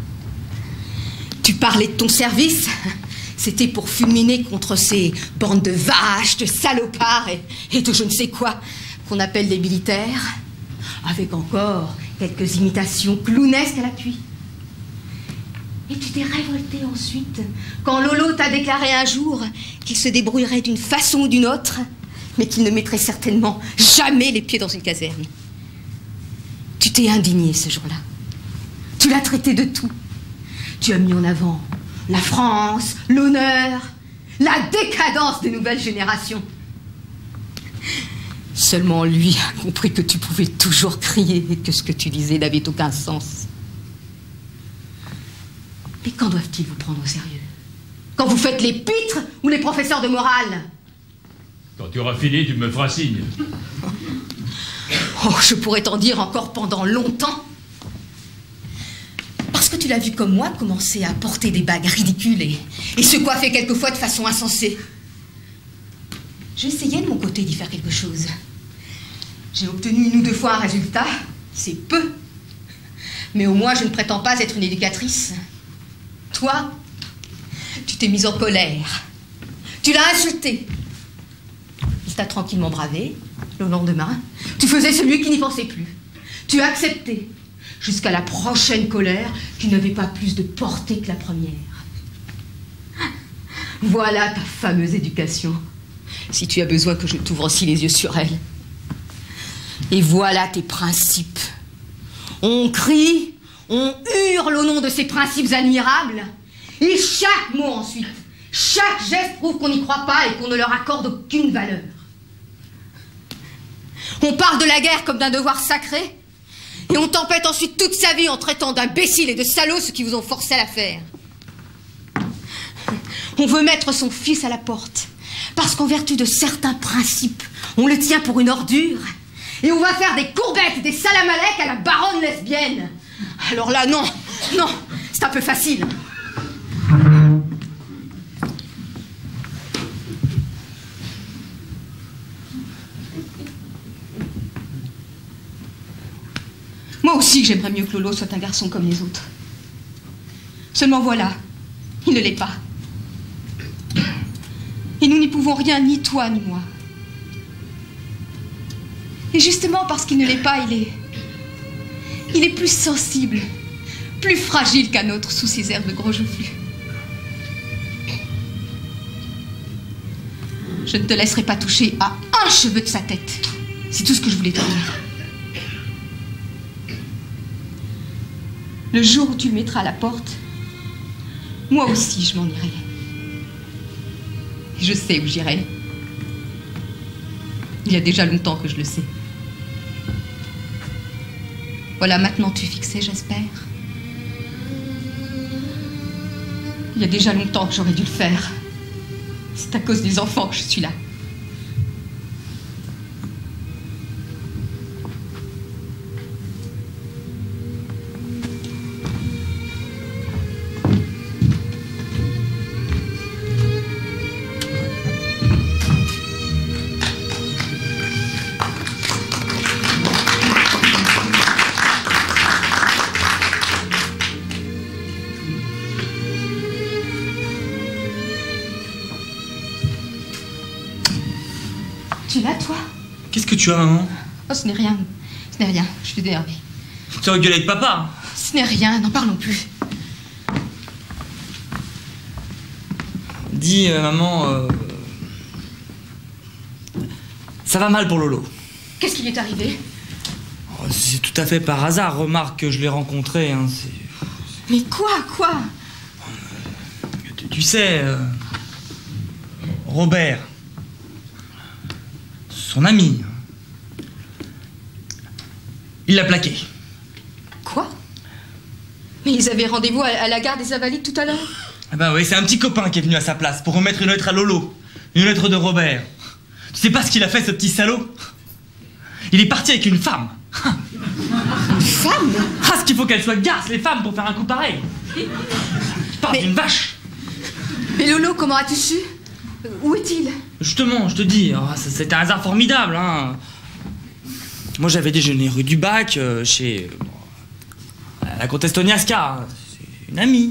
Tu parlais de ton service, c'était pour fulminer contre ces bandes de vaches, de salopards et, et de je ne sais quoi qu'on appelle des militaires, avec encore quelques imitations clownesques à l'appui. Et tu t'es révolté ensuite quand Lolo t'a déclaré un jour qu'il se débrouillerait d'une façon ou d'une autre, mais qu'il ne mettrait certainement jamais les pieds dans une caserne. Tu t'es indigné ce jour-là. Tu l'as traité de tout. Tu as mis en avant la France, l'honneur, la décadence des nouvelles générations. Seulement lui a compris que tu pouvais toujours crier et que ce que tu disais n'avait aucun sens. Mais quand doivent-ils vous prendre au sérieux? Quand vous faites les pitres ou les professeurs de morale? Quand tu auras fini, tu me feras signe. Oh, je pourrais t'en dire encore pendant longtemps. Parce que tu l'as vu comme moi commencer à porter des bagues ridicules et, et se coiffer quelquefois de façon insensée. J'essayais de mon côté d'y faire quelque chose. J'ai obtenu une ou deux fois un résultat, c'est peu. Mais au moins je ne prétends pas être une éducatrice. Toi, tu t'es mise en colère. Tu l'as insulté. Il t'a tranquillement bravé. Le lendemain, tu faisais celui qui n'y pensait plus. Tu as accepté. Jusqu'à la prochaine colère qui n'avait pas plus de portée que la première. Voilà ta fameuse éducation. Si tu as besoin que je t'ouvre aussi les yeux sur elle. Et voilà tes principes. On crie, on hurle au nom de ces principes admirables. Et chaque mot ensuite, chaque geste prouve qu'on n'y croit pas et qu'on ne leur accorde aucune valeur. On parle de la guerre comme d'un devoir sacré. Et on tempête ensuite toute sa vie en traitant d'imbéciles et de salauds ceux qui vous ont forcé à la faire. On veut mettre son fils à la porte. Parce qu'en vertu de certains principes, on le tient pour une ordure. Et on va faire des courbettes, des salamalecs à la baronne lesbienne. Alors là, non, non, c'est un peu facile. Moi aussi, j'aimerais mieux que Lolo soit un garçon comme les autres. Seulement voilà, il ne l'est pas. Et nous n'y pouvons rien, ni toi, ni moi. Et justement parce qu'il ne l'est pas, il est... Il est plus sensible, plus fragile qu'un autre sous ses airs de gros joufflus. Je ne te laisserai pas toucher à un cheveu de sa tête. C'est tout ce que je voulais te dire. Le jour où tu le mettras à la porte, moi aussi je m'en irai. Je sais où j'irai. Il y a déjà longtemps que je le sais. Voilà, maintenant tu es fixé, j'espère. Il y a déjà longtemps que j'aurais dû le faire. C'est à cause des enfants que je suis là. Tu l'as, toi? Qu'est-ce que tu as, maman? Oh, ce n'est rien. Ce n'est rien. Je suis énervée. Tu as engueulé avec papa? Ce n'est rien. N'en parlons plus. Dis, euh, maman... Euh... Ça va mal pour Lolo. Qu'est-ce qui lui est arrivé? Oh, c'est tout à fait par hasard. Remarque que je l'ai rencontré. Hein, c'est... Mais quoi? Quoi? Tu, tu sais... Euh... Robert... Son ami. Il l'a plaqué. Quoi? Mais ils avaient rendez-vous à, à la gare des Invalides tout à l'heure? Ah bah oui, c'est un petit copain qui est venu à sa place pour remettre une lettre à Lolo. Une lettre de Robert. Tu sais pas ce qu'il a fait, ce petit salaud? Il est parti avec une femme. Une femme? Ah, ce qu'il faut qu'elle soit garce, les femmes, pour faire un coup pareil. Je parle Mais... d'une vache. Mais Lolo, comment as-tu su? Où est-il? Justement, je te dis, oh, c'était un hasard formidable, hein. Moi, j'avais déjeuné rue du Bac, euh, chez euh, la comtesse Toniaska. C'est une amie.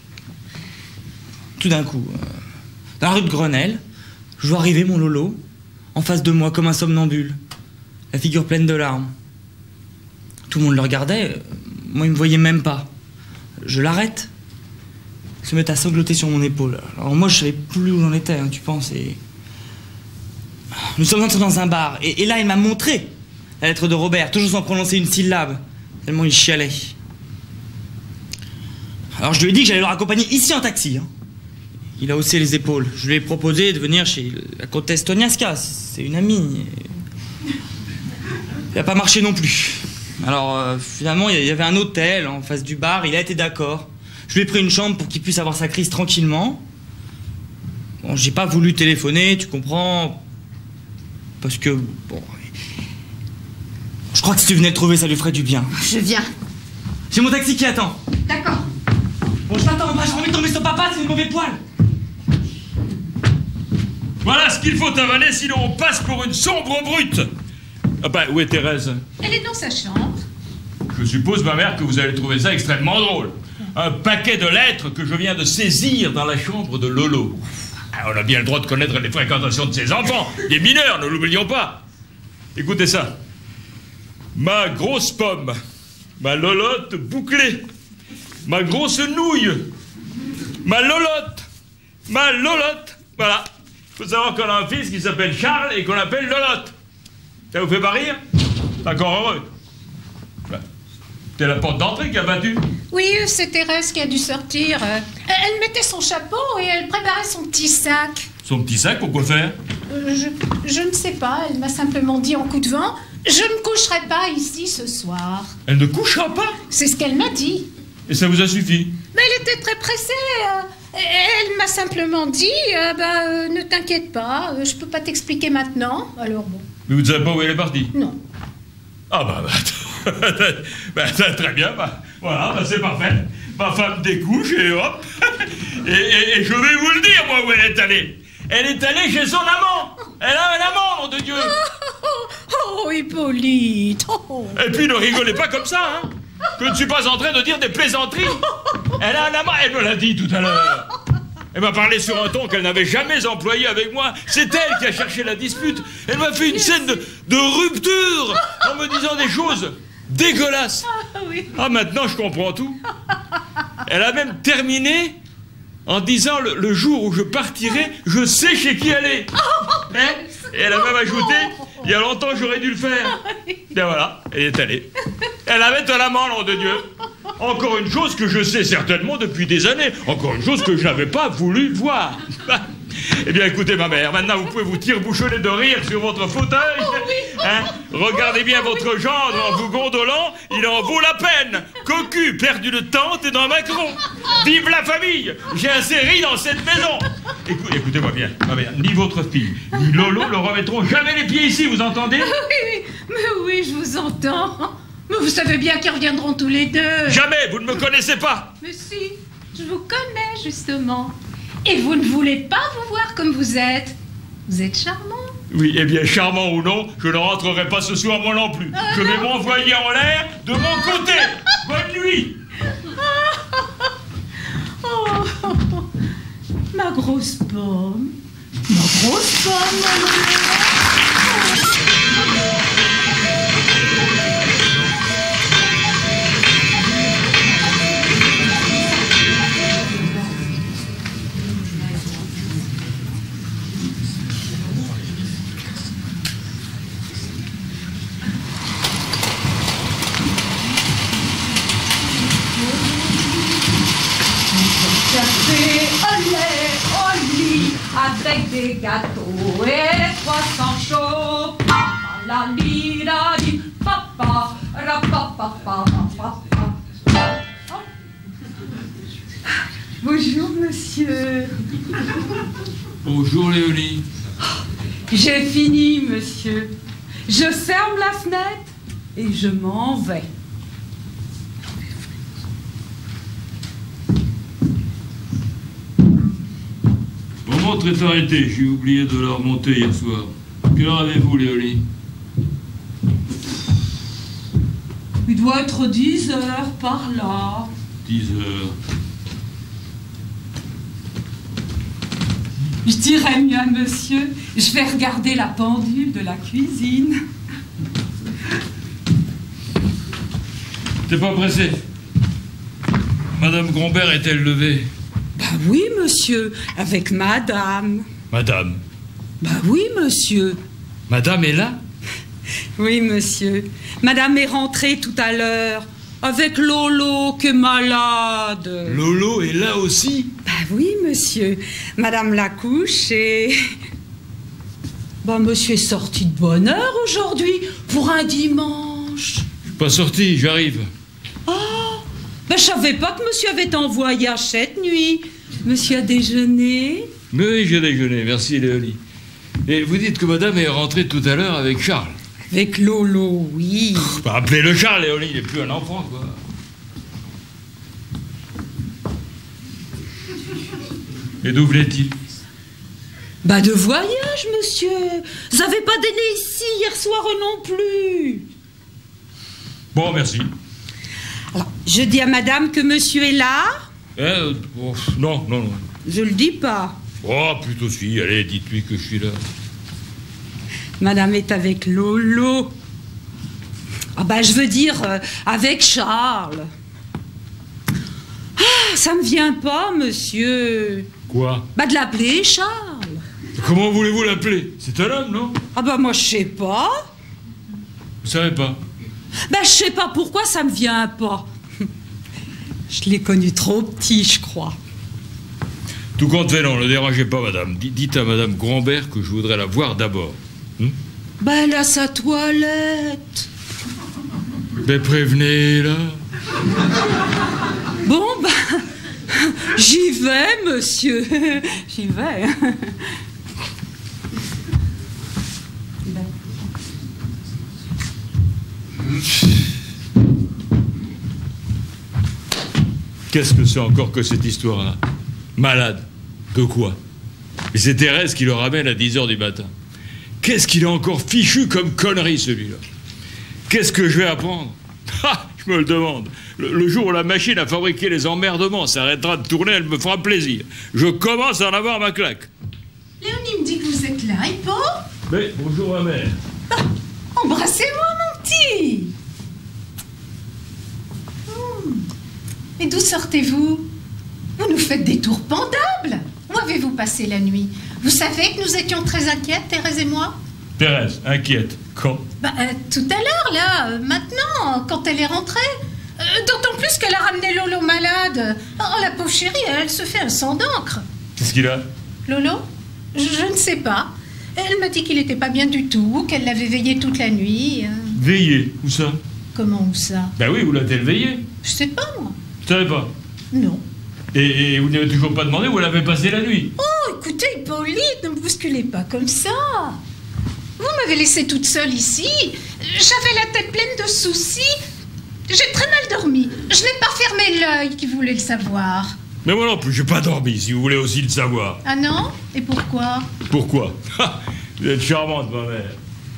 Tout d'un coup, euh, dans la rue de Grenelle, je vois arriver mon Lolo, en face de moi, comme un somnambule, la figure pleine de larmes. Tout le monde le regardait, euh, moi, il me voyait même pas. Je l'arrête. Se met à sangloter sur mon épaule. Alors moi, je savais plus où j'en étais, hein, tu penses, et... Nous sommes entrés dans un bar, et, et là, il m'a montré la lettre de Robert, toujours sans prononcer une syllabe, tellement il chialait. Alors je lui ai dit que j'allais le raccompagner ici en taxi. Hein. Il a haussé les épaules. Je lui ai proposé de venir chez la comtesse Toniaska. C'est une amie. Il n'a pas marché non plus. Alors, euh, finalement, il y avait un hôtel en face du bar. Il a été d'accord. Je lui ai pris une chambre pour qu'il puisse avoir sa crise tranquillement. Bon, j'ai pas voulu téléphoner, tu comprends? Parce que, bon... Je crois que si tu venais le trouver, ça lui ferait du bien. Je viens. J'ai mon taxi qui attend. D'accord. Bon, je t'attends, j'ai envie de tomber sur papa, c'est une mauvaise poil. Voilà ce qu'il faut avaler, sinon on passe pour une sombre brute. Ah bah, où est Thérèse? Elle est dans sa chambre. Je suppose, ma mère, que vous allez trouver ça extrêmement drôle. Un paquet de lettres que je viens de saisir dans la chambre de Lolo. Ah, on a bien le droit de connaître les fréquentations de ses enfants, des mineurs, ne l'oublions pas. Écoutez ça. Ma grosse pomme, ma lolotte bouclée, ma grosse nouille, ma lolotte, ma lolotte. Voilà. Il faut savoir qu'on a un fils qui s'appelle Charles et qu'on l'appelle Lolotte. Ça vous fait pas rire? C'est encore heureux. Ben, c'est la porte d'entrée qui a battu. Oui, c'est Thérèse qui a dû sortir. Euh, Elle mettait son chapeau et elle préparait son petit sac. Son petit sac, pour quoi faire? Euh, je, je ne sais pas, elle m'a simplement dit en coup de vent, je ne coucherai pas ici ce soir. Elle ne couchera pas? C'est ce qu'elle m'a dit. Et ça vous a suffi? Mais elle était très pressée. euh, Elle m'a simplement dit, euh, bah, euh, ne t'inquiète pas, euh, je peux pas t'expliquer maintenant. Alors bon. Mais vous ne savez pas où elle est partie? Non. Ah bah, bah, bah très bien, bah, voilà, bah, c'est parfait. Ma femme découche et hop. Et, et, et je vais vous le dire, moi, où elle est allée. Elle est allée chez son amant. Elle a un amant, nom de Dieu. Oh, oh Hippolyte. Oh. Et puis ne rigolez pas comme ça, hein. Que je ne suis pas en train de dire des plaisanteries. Elle a un amant, elle me l'a dit tout à l'heure. Elle m'a parlé sur un ton qu'elle n'avait jamais employé avec moi. C'est elle qui a cherché la dispute. Elle m'a fait une scène de, de rupture en me disant des choses dégueulasses. Ah, oui. Ah, maintenant je comprends tout. Elle a même terminé en disant le, le jour où je partirai, je sais chez qui aller. Hein? Et elle a même ajouté, il y a longtemps j'aurais dû le faire. Et voilà, elle est allée. Elle avait un amant, nom de Dieu. Encore une chose que je sais certainement depuis des années. Encore une chose que je n'avais pas voulu voir. Eh bien, écoutez, ma mère, maintenant vous pouvez vous tire-bouchonner de rire sur votre fauteuil. Hein? Regardez bien votre gendre en vous gondolant, il en vaut la peine. Cocu, perdu de tante et d'un Macron. Vive la famille. J'ai assez ri dans cette maison. Écoute, écoutez-moi bien, ma mère, ni votre fille, ni Lolo ne remettront jamais les pieds ici, vous entendez? Oui, oui, mais oui, je vous entends. Mais vous savez bien qu'ils reviendront tous les deux. Jamais, vous ne me connaissez pas. Mais si, je vous connais justement. Et vous ne voulez pas vous voir comme vous êtes. Vous êtes charmant. Oui, eh bien, charmant ou non, je ne rentrerai pas ce soir moi non plus. Je vais m'envoyer en l'air de mon côté. Bonne nuit. Oh, ma grosse pomme. Ma grosse pomme, mon avec des gâteaux et des croissants chauds. La li la di papa ra papa papa. Bonjour monsieur. Bonjour Léonie. J'ai fini monsieur. Je ferme la fenêtre et je m'en vais. Mon montre est arrêtée, j'ai oublié de la remonter hier soir. Quelle heure avez-vous, Léonie? Il doit être dix heures par là. dix heures. Je dirais mieux à monsieur, je vais regarder la pendule de la cuisine. T'es pas pressé? Madame Grombert est-elle levée? Bah oui, monsieur, avec madame. Madame? Bah oui, monsieur. Madame est là? Oui, monsieur. Madame est rentrée tout à l'heure, avec Lolo qui est malade. Lolo est là aussi? Bah oui, monsieur. Madame la couche et... Bah, monsieur est sorti de bonne heure aujourd'hui, pour un dimanche. Je suis pas sorti, j'arrive. Ah, ben je savais pas que monsieur avait en voyage cette nuit. Monsieur a déjeuné? Oui, j'ai déjeuné, merci Léonie. Et vous dites que madame est rentrée tout à l'heure avec Charles? Avec Lolo, oui. Bah, appelez-le Charles, Léonie, il n'est plus un enfant, quoi. Et d'où venait-il? Bah de voyage, monsieur. Vous avez pas dîné ici hier soir non plus. Bon, merci. Alors, je dis à madame que monsieur est là? Euh, oh, non, non, non. Je le dis pas. Oh, plutôt si, allez, dites-lui que je suis là. Madame est avec Lolo. Ah bah je veux dire, euh, avec Charles. Ah, ça me vient pas, monsieur. Quoi? Bah de l'appeler Charles. Comment voulez-vous l'appeler? C'est un homme, non? Ah bah moi je sais pas. Vous savez pas? Bah je sais pas pourquoi ça me vient pas. Je l'ai connu trop petit, je crois. Tout compte fait, non, ne dérangez pas, madame. D- dites à madame Grandbert que je voudrais la voir d'abord. Hum? Bah elle a sa toilette. Mais prévenez, là. Bon bah... J'y vais, monsieur. J'y vais. Qu'est-ce que c'est encore que cette histoire-là? Malade. De quoi? Et c'est Thérèse qui le ramène à dix heures du matin. Qu'est-ce qu'il a encore fichu comme connerie, celui-là? Qu'est-ce que je vais apprendre? Ah, je me le demande. Le, le jour où la machine à fabriquer les emmerdements s'arrêtera de tourner, elle me fera plaisir. Je commence à en avoir ma claque. Léonie me dit que vous êtes là, Hippo. Mais bonjour, ma mère. Ah, embrassez-moi, mon petit. Hmm. Et d'où sortez-vous? Vous nous faites des tours pendables. Où avez-vous passé la nuit? Vous savez que nous étions très inquiètes, Thérèse et moi? Thérèse, inquiète. Quand? Bah, euh, tout à l'heure, là, euh, maintenant, quand elle est rentrée. Euh, D'autant plus qu'elle a ramené Lolo malade. Oh, la pauvre chérie, elle se fait un sang d'encre. Qu'est-ce qu'il a? Lolo? je, je ne sais pas. Elle m'a dit qu'il n'était pas bien du tout, qu'elle l'avait veillé toute la nuit. euh. Veillé? Où ça? Comment, où ça? Ben oui, où l'a-t-elle veillé? Je sais pas, moi. Vous savez pas? Non. Et, et vous n'avez toujours pas demandé où elle avait passé la nuit? Oh, écoutez, Hippolyte, ne me bousculez pas comme ça. Vous m'avez laissée toute seule ici. J'avais la tête pleine de soucis. J'ai très mal dormi. Je n'ai pas fermé l'œil qui voulait le savoir. Mais moi non plus, j'ai pas dormi, si vous voulez aussi le savoir. Ah non? Et pourquoi? Pourquoi? Vous êtes charmante, ma mère.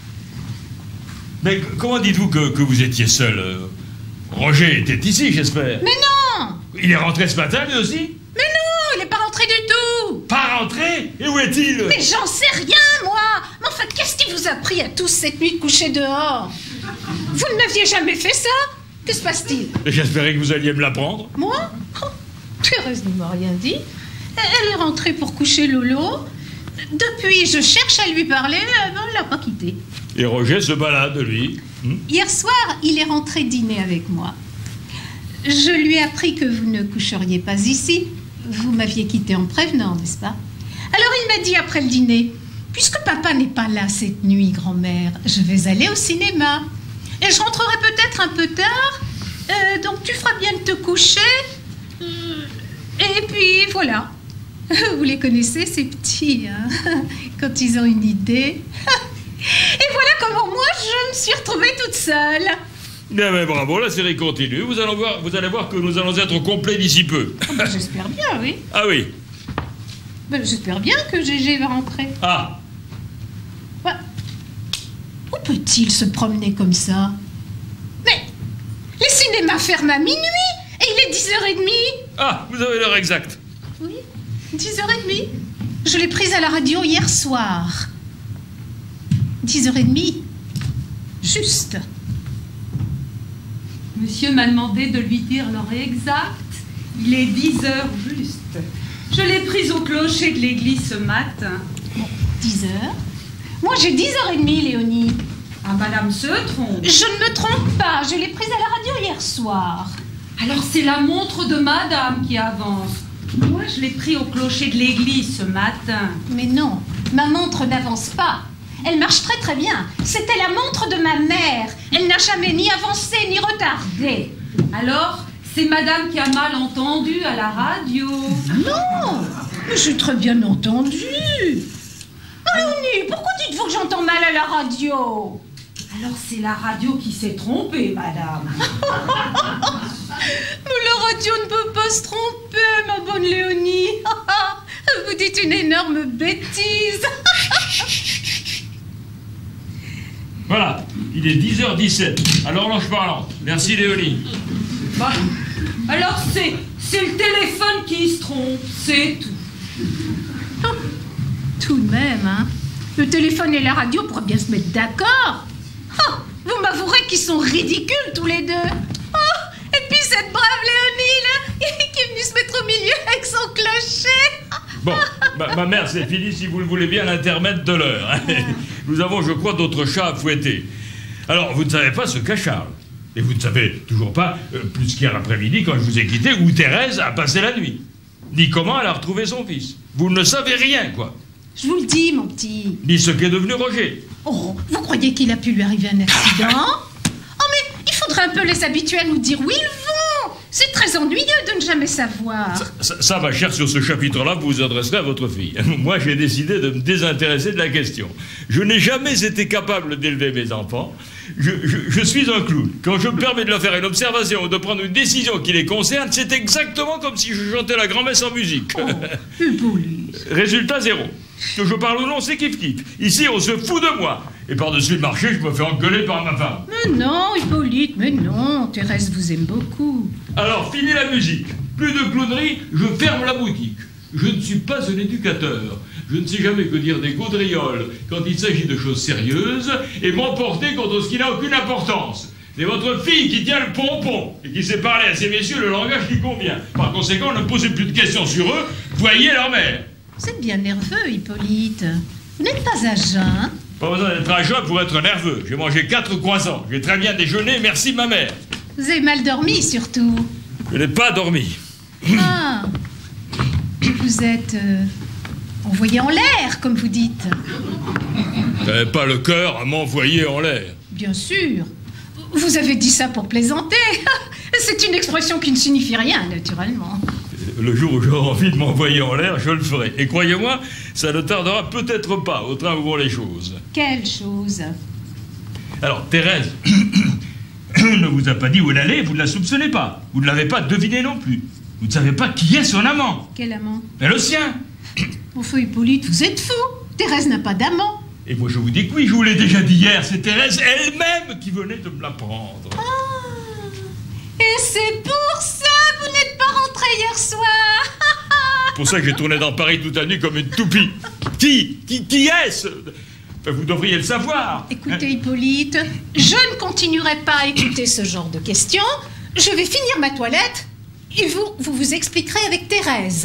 Mais c- comment dites-vous que, que vous étiez seul? euh Roger était ici, j'espère. Mais non! Il est rentré ce matin, lui aussi? Mais non, il n'est pas rentré du tout! Pas rentré? Et où est-il? Mais j'en sais rien, moi! Mais enfin, qu'est-ce qui vous a pris à tous cette nuit de coucher dehors? Vous ne m'aviez jamais fait ça? Que se passe-t-il? J'espérais que vous alliez me l'apprendre. Moi? Oh, Thérèse ne m'a rien dit. Elle est rentrée pour coucher Lolo. Depuis, je cherche à lui parler, elle ne l'a pas quitté. Et Roger se balade, lui. Hmm? Hier soir, il est rentré dîner avec moi. Je lui ai appris que vous ne coucheriez pas ici. Vous m'aviez quitté en prévenant, n'est-ce pas? Alors il m'a dit après le dîner, puisque papa n'est pas là cette nuit, grand-mère, je vais aller au cinéma. Et je rentrerai peut-être un peu tard, euh, donc tu feras bien de te coucher. Euh, et puis voilà. Vous les connaissez, ces petits, hein, quand ils ont une idée. Et voilà comment moi, je me suis retrouvée toute seule. Bien, mais bravo, la série continue. Vous allez voir, vous allez voir que nous allons être complets d'ici peu. Oh, ben, j'espère bien, oui. Ah oui. Ben, j'espère bien que Gégé va rentrer. Ah. Ouais. Où peut-il se promener comme ça? Mais les cinémas ferment à minuit et il est dix heures trente. Ah, vous avez l'heure exacte. Oui, dix heures trente. Je l'ai prise à la radio hier soir. dix heures trente. Juste. Monsieur m'a demandé de lui dire l'heure exacte. Il est dix heures juste. Je l'ai prise au clocher de l'église ce matin. Bon, dix heures. Moi, j'ai dix heures trente, Léonie. Ah, madame se trompe. Je ne me trompe pas. Je l'ai prise à la radio hier soir. Alors c'est la montre de madame qui avance. Moi, je l'ai pris au clocher de l'église ce matin. Mais non, ma montre n'avance pas. Elle marche très très bien. C'était la montre de ma mère. Elle n'a jamais ni avancé ni retardé. Alors, c'est madame qui a mal entendu à la radio. Non, mais j'ai très bien entendu. Léonie, pourquoi dites-vous que j'entends mal à la radio? Alors c'est la radio qui s'est trompée, madame. Mais la radio ne peut pas se tromper, ma bonne Léonie. Vous dites une énorme bêtise. Voilà, il est dix heures dix-sept, à l'horloge parlante. Merci Léonie. Bah, alors c'est, c'est le téléphone qui se trompe, c'est tout. Oh, tout de même, hein. Le téléphone et la radio pourraient bien se mettre d'accord. Oh, vous m'avouerez qu'ils sont ridicules tous les deux. Oh, et puis cette brave Léonie, là, qui est venue se mettre au milieu avec son clocher. Bon, ma, ma mère, c'est fini, si vous le voulez bien, l'intermède de l'heure. Hein. Nous avons, je crois, d'autres chats à fouetter. Alors, vous ne savez pas ce qu'a Charles. Et vous ne savez toujours pas, euh, plus qu'hier après-midi, quand je vous ai quitté, où Thérèse a passé la nuit. Ni comment elle a retrouvé son fils. Vous ne savez rien, quoi. Je vous le dis, mon petit. Ni ce qu'est devenu Roger. Oh, vous croyez qu'il a pu lui arriver un accident? Oh, mais il faudrait un peu les habituer à nous dire où ils vont. C'est très ennuyeux de ne jamais savoir. Ça, ça, ça ma chère, sur ce chapitre-là, vous vous adresserez à votre fille. Moi, j'ai décidé de me désintéresser de la question. Je n'ai jamais été capable d'élever mes enfants. Je, je, je suis un clown. Quand je me permets de leur faire une observation ou de prendre une décision qui les concerne, c'est exactement comme si je chantais la grand-messe en musique. Oh, Hippolyte. Résultat zéro. Que je parle ou non, c'est kiff-kiff. Ici, on se fout de moi. Et par-dessus le marché, je me fais engueuler par ma femme. Mais non, Hippolyte, mais non. Thérèse vous aime beaucoup. Alors, fini la musique. Plus de clownerie, je ferme la boutique. Je ne suis pas un éducateur. Je ne sais jamais que dire des gaudrioles quand il s'agit de choses sérieuses et m'emporter contre ce qui n'a aucune importance. C'est votre fille qui tient le pompon et qui sait parler à ces messieurs le langage qui convient. Par conséquent, ne posez plus de questions sur eux, voyez leur mère. Vous êtes bien nerveux, Hippolyte. Vous n'êtes pas à jeun. Pas besoin d'être à jeun pour être nerveux. J'ai mangé quatre croissants. J'ai très bien déjeuné, merci ma mère. Vous avez mal dormi, surtout. Je n'ai pas dormi. Ah. Vous êtes euh, envoyé en l'air, comme vous dites. Vous n'avez pas le cœur à m'envoyer en l'air. Bien sûr. Vous avez dit ça pour plaisanter. C'est une expression qui ne signifie rien, naturellement. Le jour où j'aurai envie de m'envoyer en l'air, je le ferai. Et croyez-moi, ça ne tardera peut-être pas au train où vont les choses. Quelle chose? Alors, Thérèse ne vous a pas dit où elle allait, vous ne la soupçonnez pas. Vous ne l'avez pas deviné non plus. Vous ne savez pas qui est son amant. Quel amant? Mais le sien. Enfin, Hippolyte, vous êtes fou. Thérèse n'a pas d'amant. Et moi, je vous dis que oui, je vous l'ai déjà dit hier, c'est Thérèse elle-même qui venait de me l'apprendre. Ah. Et c'est pour ça que vous n'êtes pas rentré hier soir. C'est pour ça que j'ai tourné dans Paris toute la nuit comme une toupie. Qui Qui, qui est-ce? Enfin, vous devriez le savoir. Écoutez, hein? Hippolyte, je ne continuerai pas à écouter ce genre de questions. Je vais finir ma toilette et vous, vous vous expliquerez avec Thérèse.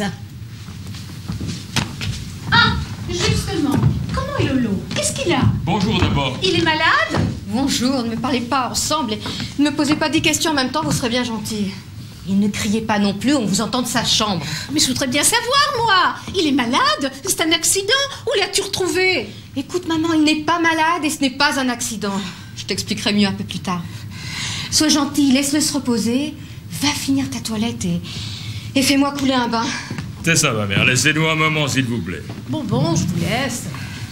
Ah, justement, comment est Lolo? Qu'est-ce qu'il a? Bonjour d'abord. Il est malade? Bonjour, ne me parlez pas ensemble et ne me posez pas dix questions en même temps, vous serez bien gentil. Et ne criez pas non plus, on vous entend de sa chambre. Mais je voudrais bien savoir, moi. Il est malade? C'est un accident? Où l'as-tu retrouvé? Écoute, maman, il n'est pas malade et ce n'est pas un accident. Je t'expliquerai mieux un peu plus tard. Sois gentil, laisse-le se reposer. Va finir ta toilette et, et fais-moi couler un bain. C'est ça, ma mère. Laissez-nous un moment, s'il vous plaît. Bon, bon, je vous laisse.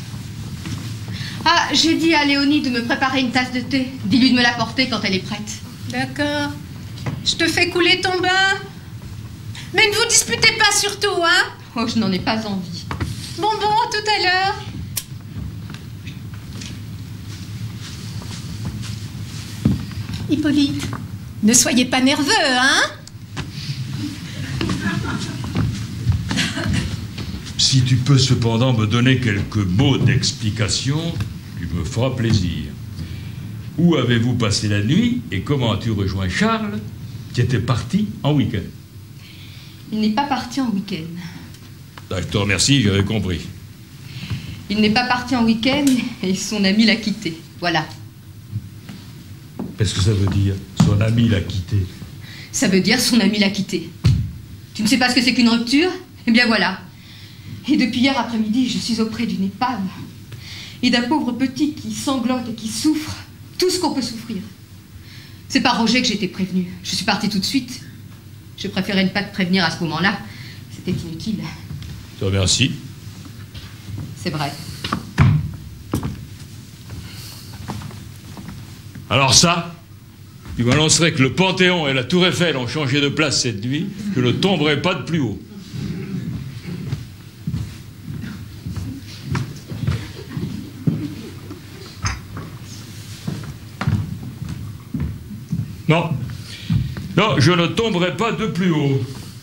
Ah, j'ai dit à Léonie de me préparer une tasse de thé. Dis-lui de me l'apporter quand elle est prête. D'accord. Je te fais couler ton bain. Mais ne vous disputez pas surtout, hein? Oh, je n'en ai pas envie. Bon, bon, à tout à l'heure. Hippolyte, ne soyez pas nerveux, hein? Si tu peux cependant me donner quelques mots d'explication, tu me feras plaisir. Où avez-vous passé la nuit et comment as-tu rejoint Charles, qui était parti en week-end? Il n'est pas parti en week-end. Ah, je te remercie, j'avais compris. Il n'est pas parti en week-end et son ami l'a quitté. Voilà. Qu'est-ce que ça veut dire? Son ami l'a quitté. Ça veut dire son ami l'a quitté. Tu ne sais pas ce que c'est qu'une rupture? Eh bien voilà. Et depuis hier après-midi, je suis auprès d'une épave. Et d'un pauvre petit qui sanglote et qui souffre. Tout ce qu'on peut souffrir. C'est par Roger que j'ai été prévenue. Je suis partie tout de suite. Je préférais ne pas te prévenir à ce moment-là. C'était inutile. Je te remercie. C'est vrai. Alors ça, tu m'annoncerais que le Panthéon et la Tour Eiffel ont changé de place cette nuit, je ne tomberai pas de plus haut. Non, non, je ne tomberai pas de plus haut.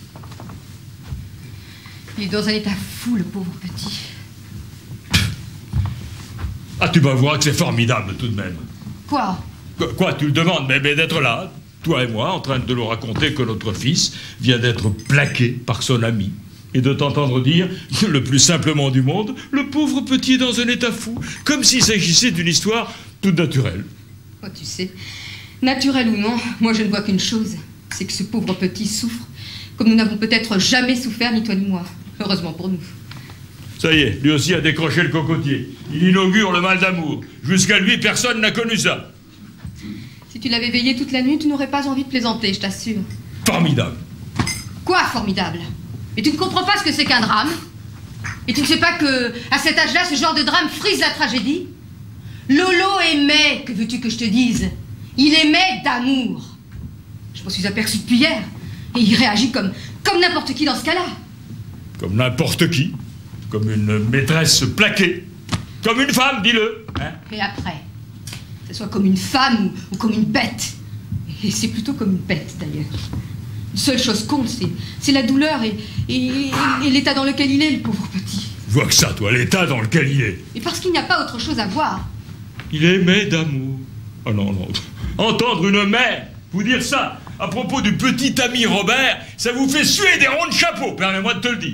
Il est dans un état fou, le pauvre petit. Ah, tu vas voir que c'est formidable tout de même. Quoi? Quoi, quoi, tu le demandes, mais, mais d'être là, toi et moi, en train de nous raconter que notre fils vient d'être plaqué par son ami. Et de t'entendre dire, le plus simplement du monde, le pauvre petit est dans un état fou, comme s'il s'agissait d'une histoire toute naturelle. Oh, tu sais, naturel ou non, moi je ne vois qu'une chose, c'est que ce pauvre petit souffre, comme nous n'avons peut-être jamais souffert, ni toi ni moi. Heureusement pour nous. Ça y est, lui aussi a décroché le cocotier. Il inaugure le mal d'amour. Jusqu'à lui, personne n'a connu ça. Si tu l'avais veillé toute la nuit, tu n'aurais pas envie de plaisanter, je t'assure. Formidable. Quoi, formidable? Et tu ne comprends pas ce que c'est qu'un drame? Et tu ne sais pas que, à cet âge-là, ce genre de drame frise la tragédie? Lolo aimait, que veux-tu que je te dise? Il aimait d'amour. Je m'en suis aperçu depuis hier. Et il réagit comme, comme n'importe qui dans ce cas-là. Comme n'importe qui. Comme une maîtresse plaquée. Comme une femme, dis-le. Hein? Et après, que ce soit comme une femme ou, ou comme une bête. Et c'est plutôt comme une bête, d'ailleurs. Une seule chose compte, c'est la douleur et, et, et, et l'état dans lequel il est, le pauvre petit. Vois que ça, toi, l'état dans lequel il est. Et parce qu'il n'y a pas autre chose à voir. Il aimait d'amour. Oh non, non. Entendre une mère vous dire ça à propos du petit ami Robert, ça vous fait suer des ronds de chapeau, permets-moi de te le dire.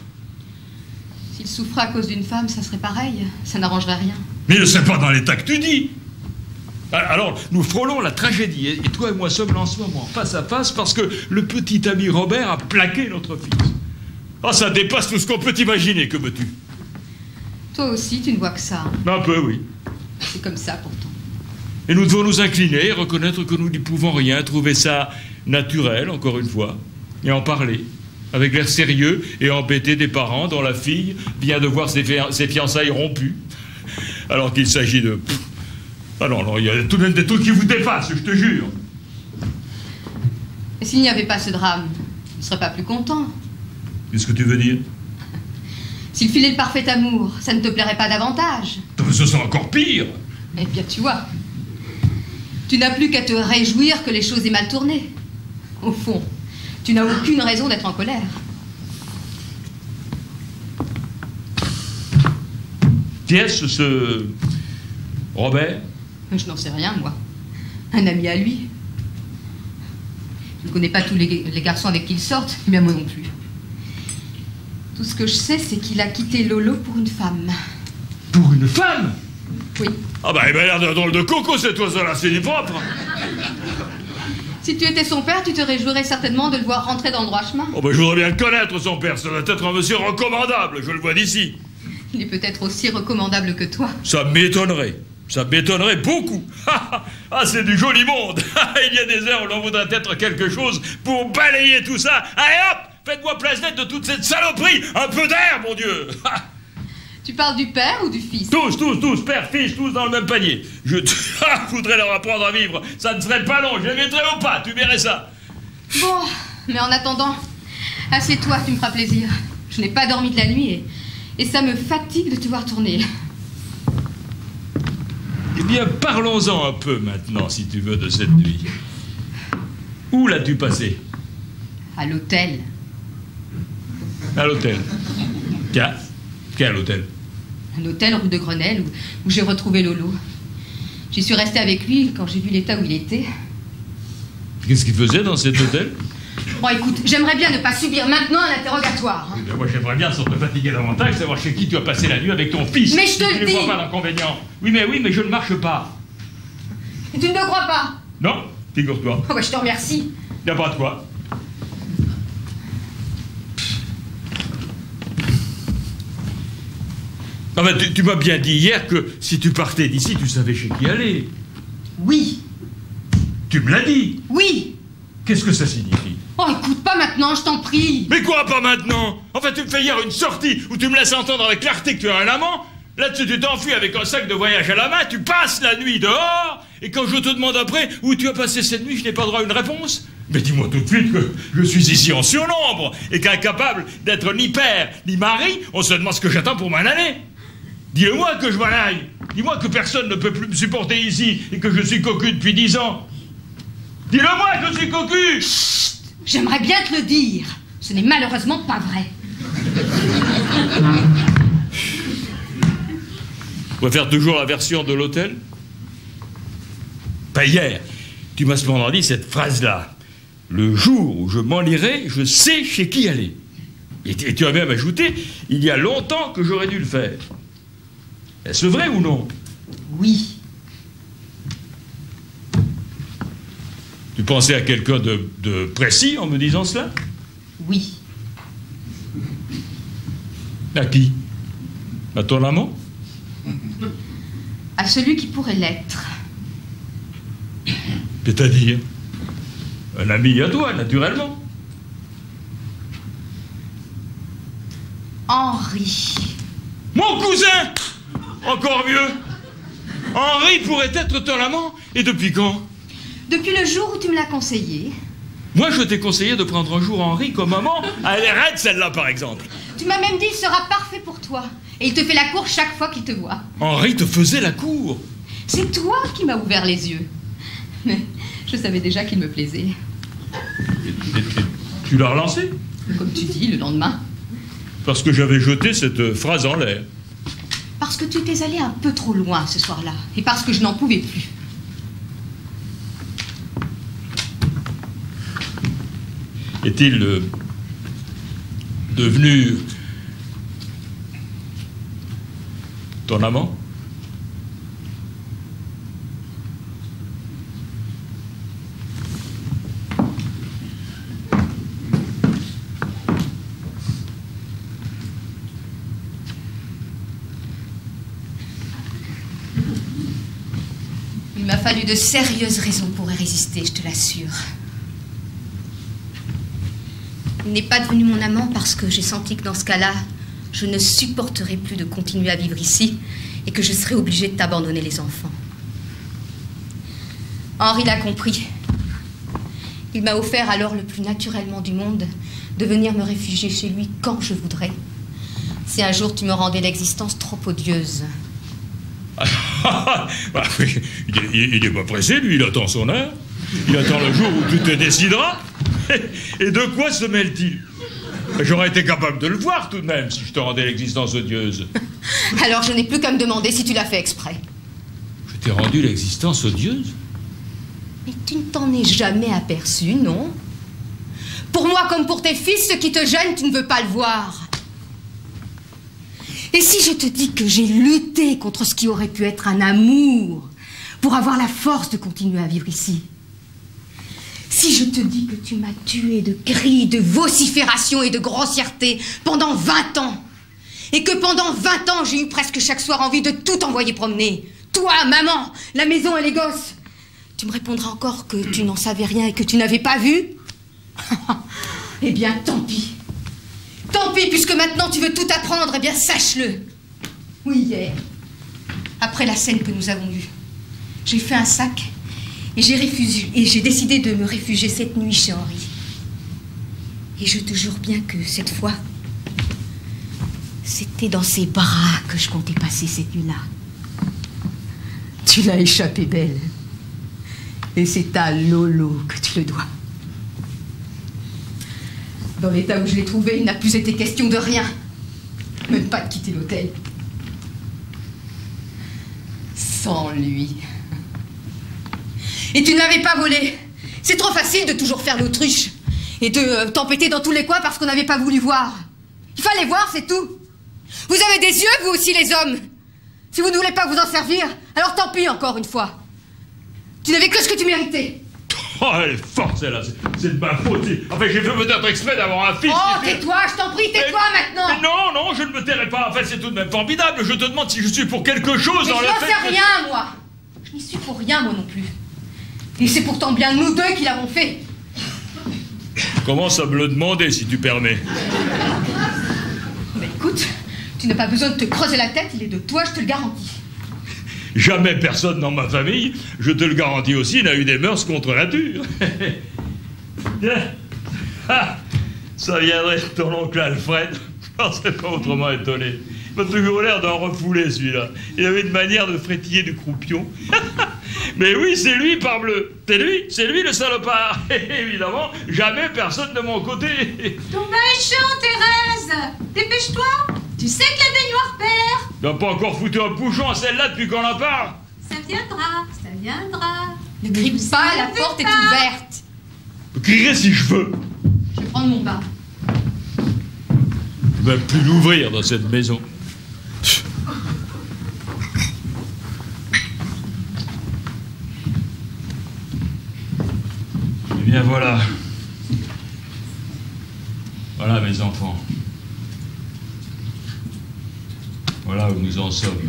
S'il souffrait à cause d'une femme, ça serait pareil. Ça n'arrangerait rien. Mais ne c'est pas dans l'état que tu dis. Alors, nous frôlons la tragédie, et toi et moi sommes là en ce moment, face à face, parce que le petit ami Robert a plaqué notre fils. Ah, ça dépasse tout ce qu'on peut imaginer, que veux-tu? Toi aussi, tu ne vois que ça. Hein? Un peu, oui. C'est comme ça, pourtant. Et nous devons nous incliner et reconnaître que nous n'y pouvons rien, trouver ça naturel, encore une fois, et en parler, avec l'air sérieux et embêté des parents dont la fille vient de voir ses, fi- ses fiançailles rompues, alors qu'il s'agit de... Ah non, non, il y a tout de même des trucs qui vous dépassent, je te jure. Et s'il n'y avait pas ce drame, tu ne serais pas plus content? Qu'est-ce que tu veux dire? S'il filait le parfait amour, ça ne te plairait pas davantage? Ce serait encore pire. Eh bien, tu vois, tu n'as plus qu'à te réjouir que les choses aient mal tourné. Au fond, tu n'as aucune raison d'être en colère. Qui est-ce, ce Robert? Je n'en sais rien, moi. Un ami à lui. Je ne connais pas tous les, les garçons avec qui il sortent, mais moi non plus. Tout ce que je sais, c'est qu'il a quitté Lolo pour une femme. Pour une femme? Oui. Ah bah, il m'a l'air d'un drôle de coco, cet oiseau-là, c'est du propre. Si tu étais son père, tu te réjouirais certainement de le voir rentrer dans le droit chemin. Oh bah, je voudrais bien le connaître, son père. Ça doit être un monsieur recommandable, je le vois d'ici. Il est peut-être aussi recommandable que toi. Ça m'étonnerait. Ça m'étonnerait beaucoup. Ah, c'est du joli monde. Il y a des heures où l'on voudrait être quelque chose pour balayer tout ça. Allez hop, faites-moi place nette de toute cette saloperie. Un peu d'air, mon Dieu. Tu parles du père ou du fils? Tous, tous, tous, père, fils, tous dans le même panier. Je voudrais leur apprendre à vivre. Ça ne serait pas long, je les mettrais au pas, tu verrais ça. Bon, mais en attendant, assieds-toi, tu me feras plaisir. Je n'ai pas dormi de la nuit et, et ça me fatigue de te voir tourner. Eh bien, parlons-en un peu maintenant, si tu veux, de cette nuit. Où l'as-tu passé? À l'hôtel. À l'hôtel. Tiens, quel hôtel? Un hôtel rue de Grenelle où, où j'ai retrouvé Lolo. J'y suis restée avec lui quand j'ai vu l'état où il était. Qu'est-ce qu'il faisait dans cet hôtel? Bon, écoute, j'aimerais bien ne pas subir maintenant un interrogatoire. Hein. Eh bien, moi, j'aimerais bien, sans te fatiguer davantage, savoir chez qui tu as passé la nuit avec ton fils. Mais je te le dis! Je ne vois pas d'inconvénient. Oui, mais oui, mais je ne marche pas. Et tu ne me crois pas? Non, figure-toi. Oh, bah, je te remercie. Y a pas de quoi. Ah ben, tu, tu m'as bien dit hier que si tu partais d'ici, tu savais chez qui aller. Oui. Tu me l'as dit. Oui. Qu'est-ce que ça signifie? Oh, écoute pas maintenant, je t'en prie. Mais quoi, pas maintenant? Enfin, tu me fais hier une sortie où tu me laisses entendre avec clarté que tu as un amant. Là-dessus, tu t'enfuis avec un sac de voyage à la main, tu passes la nuit dehors, et quand je te demande après où tu as passé cette nuit, je n'ai pas droit à une réponse. Mais dis-moi tout de suite que je suis ici en surnombre, et qu'incapable d'être ni père, ni mari, on se demande ce que j'attends pour m'en aller. Dis-le-moi que je m'en aille. Dis-moi que personne ne peut plus me supporter ici, et que je suis cocu depuis dix ans. Dis-le-moi que je suis cocu. Chut, j'aimerais bien te le dire. Ce n'est malheureusement pas vrai. On va faire toujours la version de l'hôtel? Pas hier. Tu m'as cependant dit cette phrase-là. Le jour où je m'en irai, je sais chez qui aller. Et tu as même ajouté, il y a longtemps que j'aurais dû le faire. Est-ce vrai ou non? Oui. Tu pensais à quelqu'un de, de précis en me disant cela? Oui. À qui? À ton amant? À celui qui pourrait l'être. C'est-à-dire? Un ami à toi, naturellement. Henri. Mon cousin! Encore mieux! Henri pourrait être ton amant? Et depuis quand? Depuis le jour où tu me l'as conseillé. Moi, je t'ai conseillé de prendre un jour Henri comme amant. Elle est raide, celle-là, par exemple. Tu m'as même dit qu'il sera parfait pour toi. Et il te fait la cour chaque fois qu'il te voit. Henri te faisait la cour. C'est toi qui m'as ouvert les yeux. Mais je savais déjà qu'il me plaisait. Et, et, et, tu l'as relancé? Comme tu dis, le lendemain. Parce que j'avais jeté cette phrase en l'air. Parce que tu t'es allé un peu trop loin ce soir-là. Et parce que je n'en pouvais plus. Est-il euh, devenu ton amant? Il m'a fallu de sérieuses raisons pour y résister, je te l'assure. Il n'est pas devenu mon amant parce que j'ai senti que dans ce cas-là, je ne supporterais plus de continuer à vivre ici et que je serais obligée de t'abandonner les enfants. Henri l'a compris. Il m'a offert alors le plus naturellement du monde de venir me réfugier chez lui quand je voudrais. Si un jour tu me rendais l'existence trop odieuse. Bah, il n'est pas pressé, lui, il attend son heure. Il attend le jour où tu te décideras. Et de quoi se mêle-t-il? J'aurais été capable de le voir tout de même si je te rendais l'existence odieuse. Alors je n'ai plus qu'à me demander si tu l'as fait exprès. Je t'ai rendu l'existence odieuse? Mais tu ne t'en es jamais aperçu, non? Pour moi comme pour tes fils, ce qui te gêne, tu ne veux pas le voir. Et si je te dis que j'ai lutté contre ce qui aurait pu être un amour pour avoir la force de continuer à vivre ici? Si je te dis que tu m'as tué de cris, de vociférations et de grossièreté pendant vingt ans, et que pendant vingt ans, j'ai eu presque chaque soir envie de tout envoyer promener, toi, maman, la maison et les gosses, tu me répondras encore que tu n'en savais rien et que tu n'avais pas vu? Eh bien, tant pis. Tant pis, puisque maintenant tu veux tout apprendre, eh bien, sache-le. Oui, hier, après la scène que nous avons eue, j'ai fait un sac et j'ai réfugié, et j'ai décidé de me réfugier cette nuit chez Henri. Et je te jure bien que cette fois, c'était dans ses bras que je comptais passer cette nuit-là. Tu l'as échappé belle. Et c'est à Lolo que tu le dois. Dans l'état où je l'ai trouvé, il n'a plus été question de rien. Même pas de quitter l'hôtel. Sans lui. Et tu ne l'avais pas volé. C'est trop facile de toujours faire l'autruche. Et de euh, t'empêter dans tous les coins parce qu'on n'avait pas voulu voir. Il fallait voir, c'est tout. Vous avez des yeux, vous aussi, les hommes. Si vous ne voulez pas vous en servir, alors tant pis encore une fois. Tu n'avais que ce que tu méritais. Oh, elle est forte, celle-là. C'est de ma faute. Enfin, j'ai fait peut-être exprès d'avoir un fils. Oh, tais-toi, je t'en prie, tais-toi maintenant. Mais non, non, je ne me tairai pas. Enfin, c'est tout de même formidable. Je te demande si je suis pour quelque chose Mais dans je le n'en fait sais que- rien, moi. Je n'y suis pour rien, moi non plus. Et c'est pourtant bien nous deux qui l'avons fait. Commence à me le demander, si tu permets. Mais écoute, tu n'as pas besoin de te creuser la tête, il est de toi, je te le garantis. Jamais personne dans ma famille, je te le garantis aussi, n'a eu des mœurs contre nature. Tiens. Ah, ça viendrait de ton oncle Alfred. Je ne serais pas autrement étonné. Il m'a toujours l'air d'un refoulé, celui-là. Il avait une manière de frétiller du croupion. Mais oui, c'est lui, parbleu. C'est lui, c'est lui le salopard. Et évidemment, jamais personne de mon côté. Ton bain est chaud, Thérèse. Dépêche-toi. Tu sais que la baignoire perd. Tu n'as pas encore foutu un bouchon à celle-là depuis qu'on en parle. Ça viendra, ça viendra. Ne crie pas, la savez porte est pas. ouverte. Je crierai si je veux. Je vais prendre mon bain. Je ne vais plus l'ouvrir dans cette maison. Eh bien voilà. Voilà mes enfants. Voilà où nous en sommes.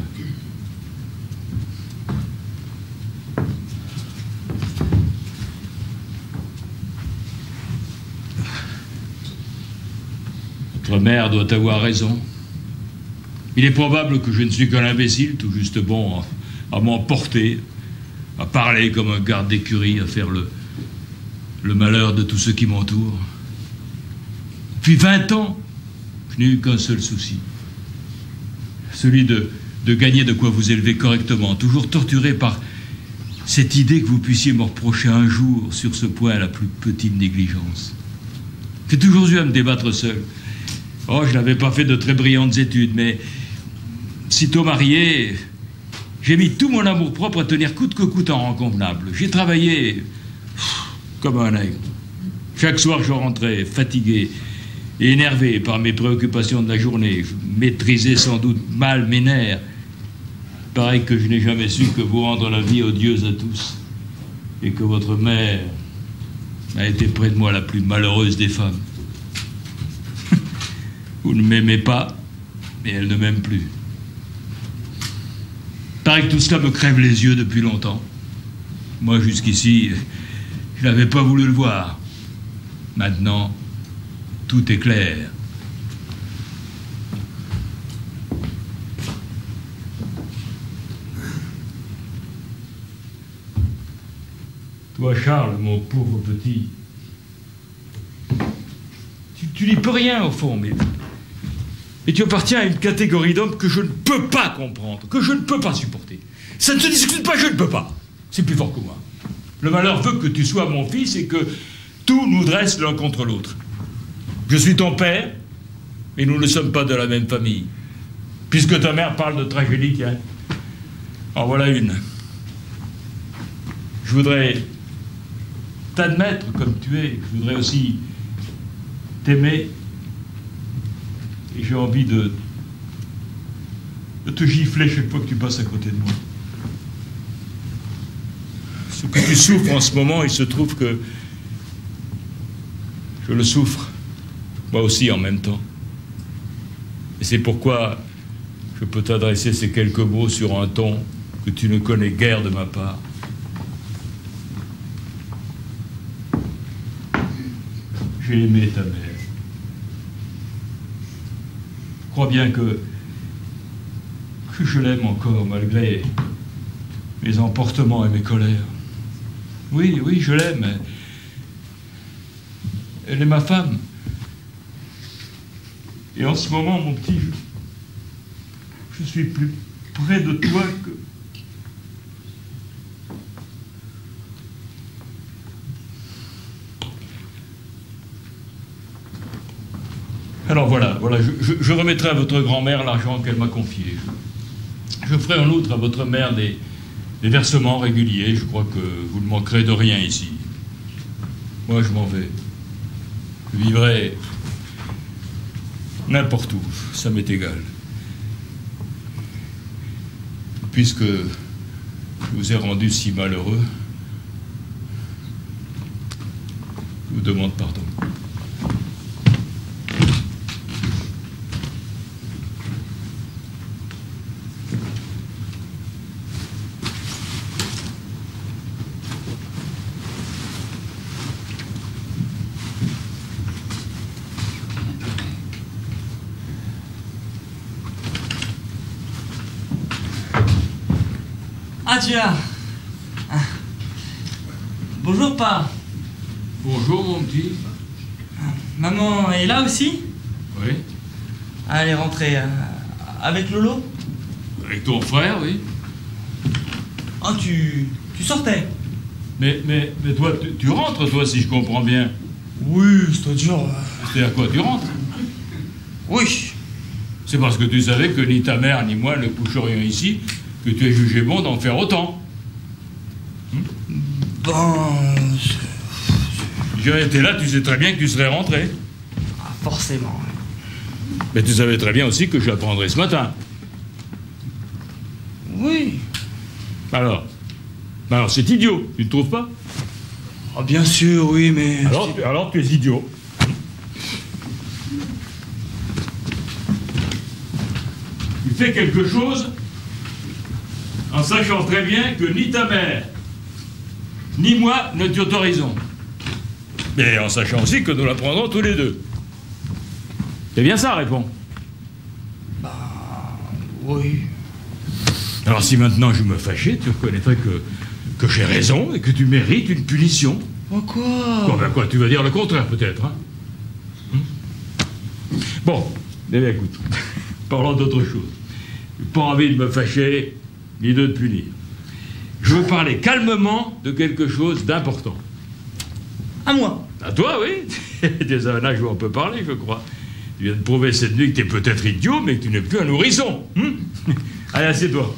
Votre mère doit avoir raison. Il est probable que je ne suis qu'un imbécile, tout juste bon à, à m'emporter, à parler comme un garde d'écurie, à faire le, le malheur de tous ceux qui m'entourent. Depuis vingt ans, je n'ai eu qu'un seul souci. Celui de, de gagner de quoi vous élever correctement, toujours torturé par cette idée que vous puissiez me reprocher un jour sur ce point la plus petite négligence. J'ai toujours eu à me débattre seul. Oh, je n'avais pas fait de très brillantes études, mais sitôt marié, j'ai mis tout mon amour-propre à tenir coûte que coûte en rang convenable. J'ai travaillé pff, comme un aigle. Chaque soir, je rentrais fatigué et énervé par mes préoccupations de la journée. Je maîtrisais sans doute mal mes nerfs. Pareil que je n'ai jamais su que vous rendre la vie odieuse à tous. Et que votre mère a été près de moi la plus malheureuse des femmes. Vous ne m'aimez pas, mais elle ne m'aime plus. Pareil que tout cela me crève les yeux depuis longtemps. Moi, jusqu'ici, je n'avais pas voulu le voir. Maintenant, tout est clair. Toi, Charles, mon pauvre petit, tu, tu n'y peux rien au fond, mais... Et tu appartiens à une catégorie d'hommes que je ne peux pas comprendre, que je ne peux pas supporter. Ça ne se discute pas, je ne peux pas. C'est plus fort que moi. Le malheur veut que tu sois mon fils et que tout nous dresse l'un contre l'autre. Je suis ton père, et nous ne sommes pas de la même famille. Puisque ta mère parle de tragédie, tiens. En voilà une. Je voudrais t'admettre comme tu es. Je voudrais aussi t'aimer. Et j'ai envie de, de te gifler chaque fois que tu passes à côté de moi. Ce que tu souffres en ce moment, il se trouve que je le souffre, moi aussi en même temps. Et c'est pourquoi je peux t'adresser ces quelques mots sur un ton que tu ne connais guère de ma part. J'ai aimé ta mère. Je crois bien que, que je l'aime encore, malgré mes emportements et mes colères. Oui, oui, je l'aime. Elle est ma femme. Et en ce moment, mon petit, je, je suis plus près de toi que... Alors voilà, voilà, je, je, je remettrai à votre grand-mère l'argent qu'elle m'a confié. Je, je ferai en outre à votre mère des, des versements réguliers. Je crois que vous ne manquerez de rien ici. Moi, je m'en vais. Je vivrai n'importe où, ça m'est égal. Puisque je vous ai rendu si malheureux, Je vous demande pardon. Ah, tu as. Ah. Bonjour, pas. Bonjour, mon petit. Maman est là aussi? Oui. Ah, elle est rentrée. euh, avec Lolo? Avec ton frère, oui. Ah, tu. Tu sortais? Mais, mais, mais toi, tu, tu rentres, toi, si je comprends bien. Oui, c'est-à-dire. euh, C'est à quoi tu rentres? Oui. C'est parce que tu savais que ni ta mère ni moi ne coucherions ici que tu es jugé bon d'en faire autant. Bon. Si j'avais été là, tu sais très bien que tu serais rentré. Ah, forcément. Mais tu savais très bien aussi que je l'apprendrais ce matin. Oui. Alors Alors, c'est idiot, tu ne trouves pas? Ah, bien sûr, oui, mais. Alors, tu- alors tu es idiot. Tu fais quelque chose en sachant très bien que ni ta mère, ni moi ne t'y autorisons. Mais en sachant aussi que nous la prendrons tous les deux. C'est bien ça, réponds. Oui. Alors si maintenant je me fâchais, tu reconnaîtrais que, que j'ai raison et que tu mérites une punition. Pourquoi? Bon, ben quoi, tu vas dire le contraire peut-être, hein? Hmm? Bon, eh bien écoute, parlons d'autre chose. J'ai pas envie de me fâcher, ni de te punir. Je veux parler calmement de quelque chose d'important. À moi. À toi, oui. T'es à un âge où on peut parler, je crois. Tu viens de prouver cette nuit que t'es peut-être idiot, mais que tu n'es plus un nourrisson. Hmm? Allez, assieds-toi.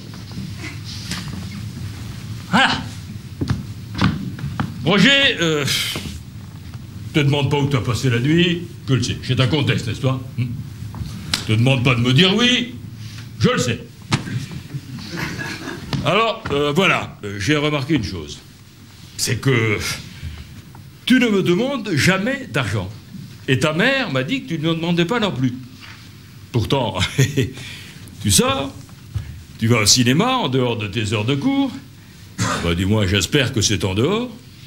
Voilà. Roger, euh, te demande pas où tu as passé la nuit, je le sais. Chez ta comtesse, n'est-ce pas? hmm? Te demande pas de me dire oui, je le sais. Alors, euh, voilà, euh, j'ai remarqué une chose. C'est que tu ne me demandes jamais d'argent. Et ta mère m'a dit que tu ne me demandais pas non plus. Pourtant, tu sors, tu vas au cinéma en dehors de tes heures de cours. Bah, du moins, j'espère que c'est en dehors.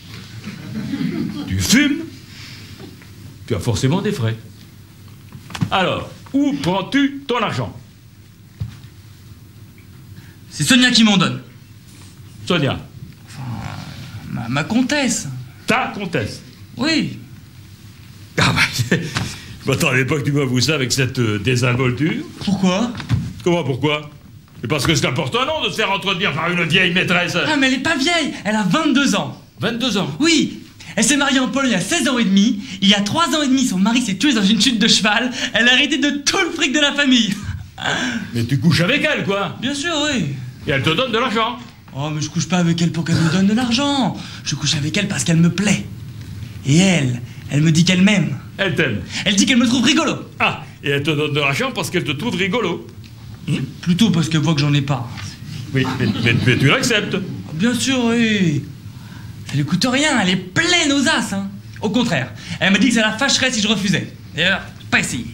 Tu fumes, tu as forcément des frais. Alors, où prends-tu ton argent? C'est Sonia qui m'en donne. Sonia, Ma, ma comtesse. ta comtesse. Oui. Ah bah, je m'attendais pas que tu m'avoues ça avec cette euh, désinvolture. Pourquoi? Comment, pourquoi? C'est parce que c'est important, non, de se faire entretenir par une vieille maîtresse. Ah, mais elle est pas vieille. Elle a vingt-deux ans. vingt-deux ans. Oui. Elle s'est mariée en Pologne il y a seize ans et demi. Il y a trois ans et demi, son mari s'est tué dans une chute de cheval. Elle a hérité de tout le fric de la famille. Mais tu couches avec elle, quoi. Bien sûr, oui. Et elle te donne de l'argent. Oh, mais je couche pas avec elle pour qu'elle me donne de l'argent. Je couche avec elle parce qu'elle me plaît. Et elle, elle me dit qu'elle m'aime. Elle t'aime. Elle dit qu'elle me trouve rigolo. Ah, et elle te donne de l'argent parce qu'elle te trouve rigolo. Plutôt parce qu'elle voit que j'en ai pas. Oui, mais, mais- mais tu l'acceptes. Bien sûr, oui. Ça lui coûte rien, elle est pleine aux as, hein. Au contraire, elle m'a dit que ça la fâcherait si je refusais. D'ailleurs, pas essayé.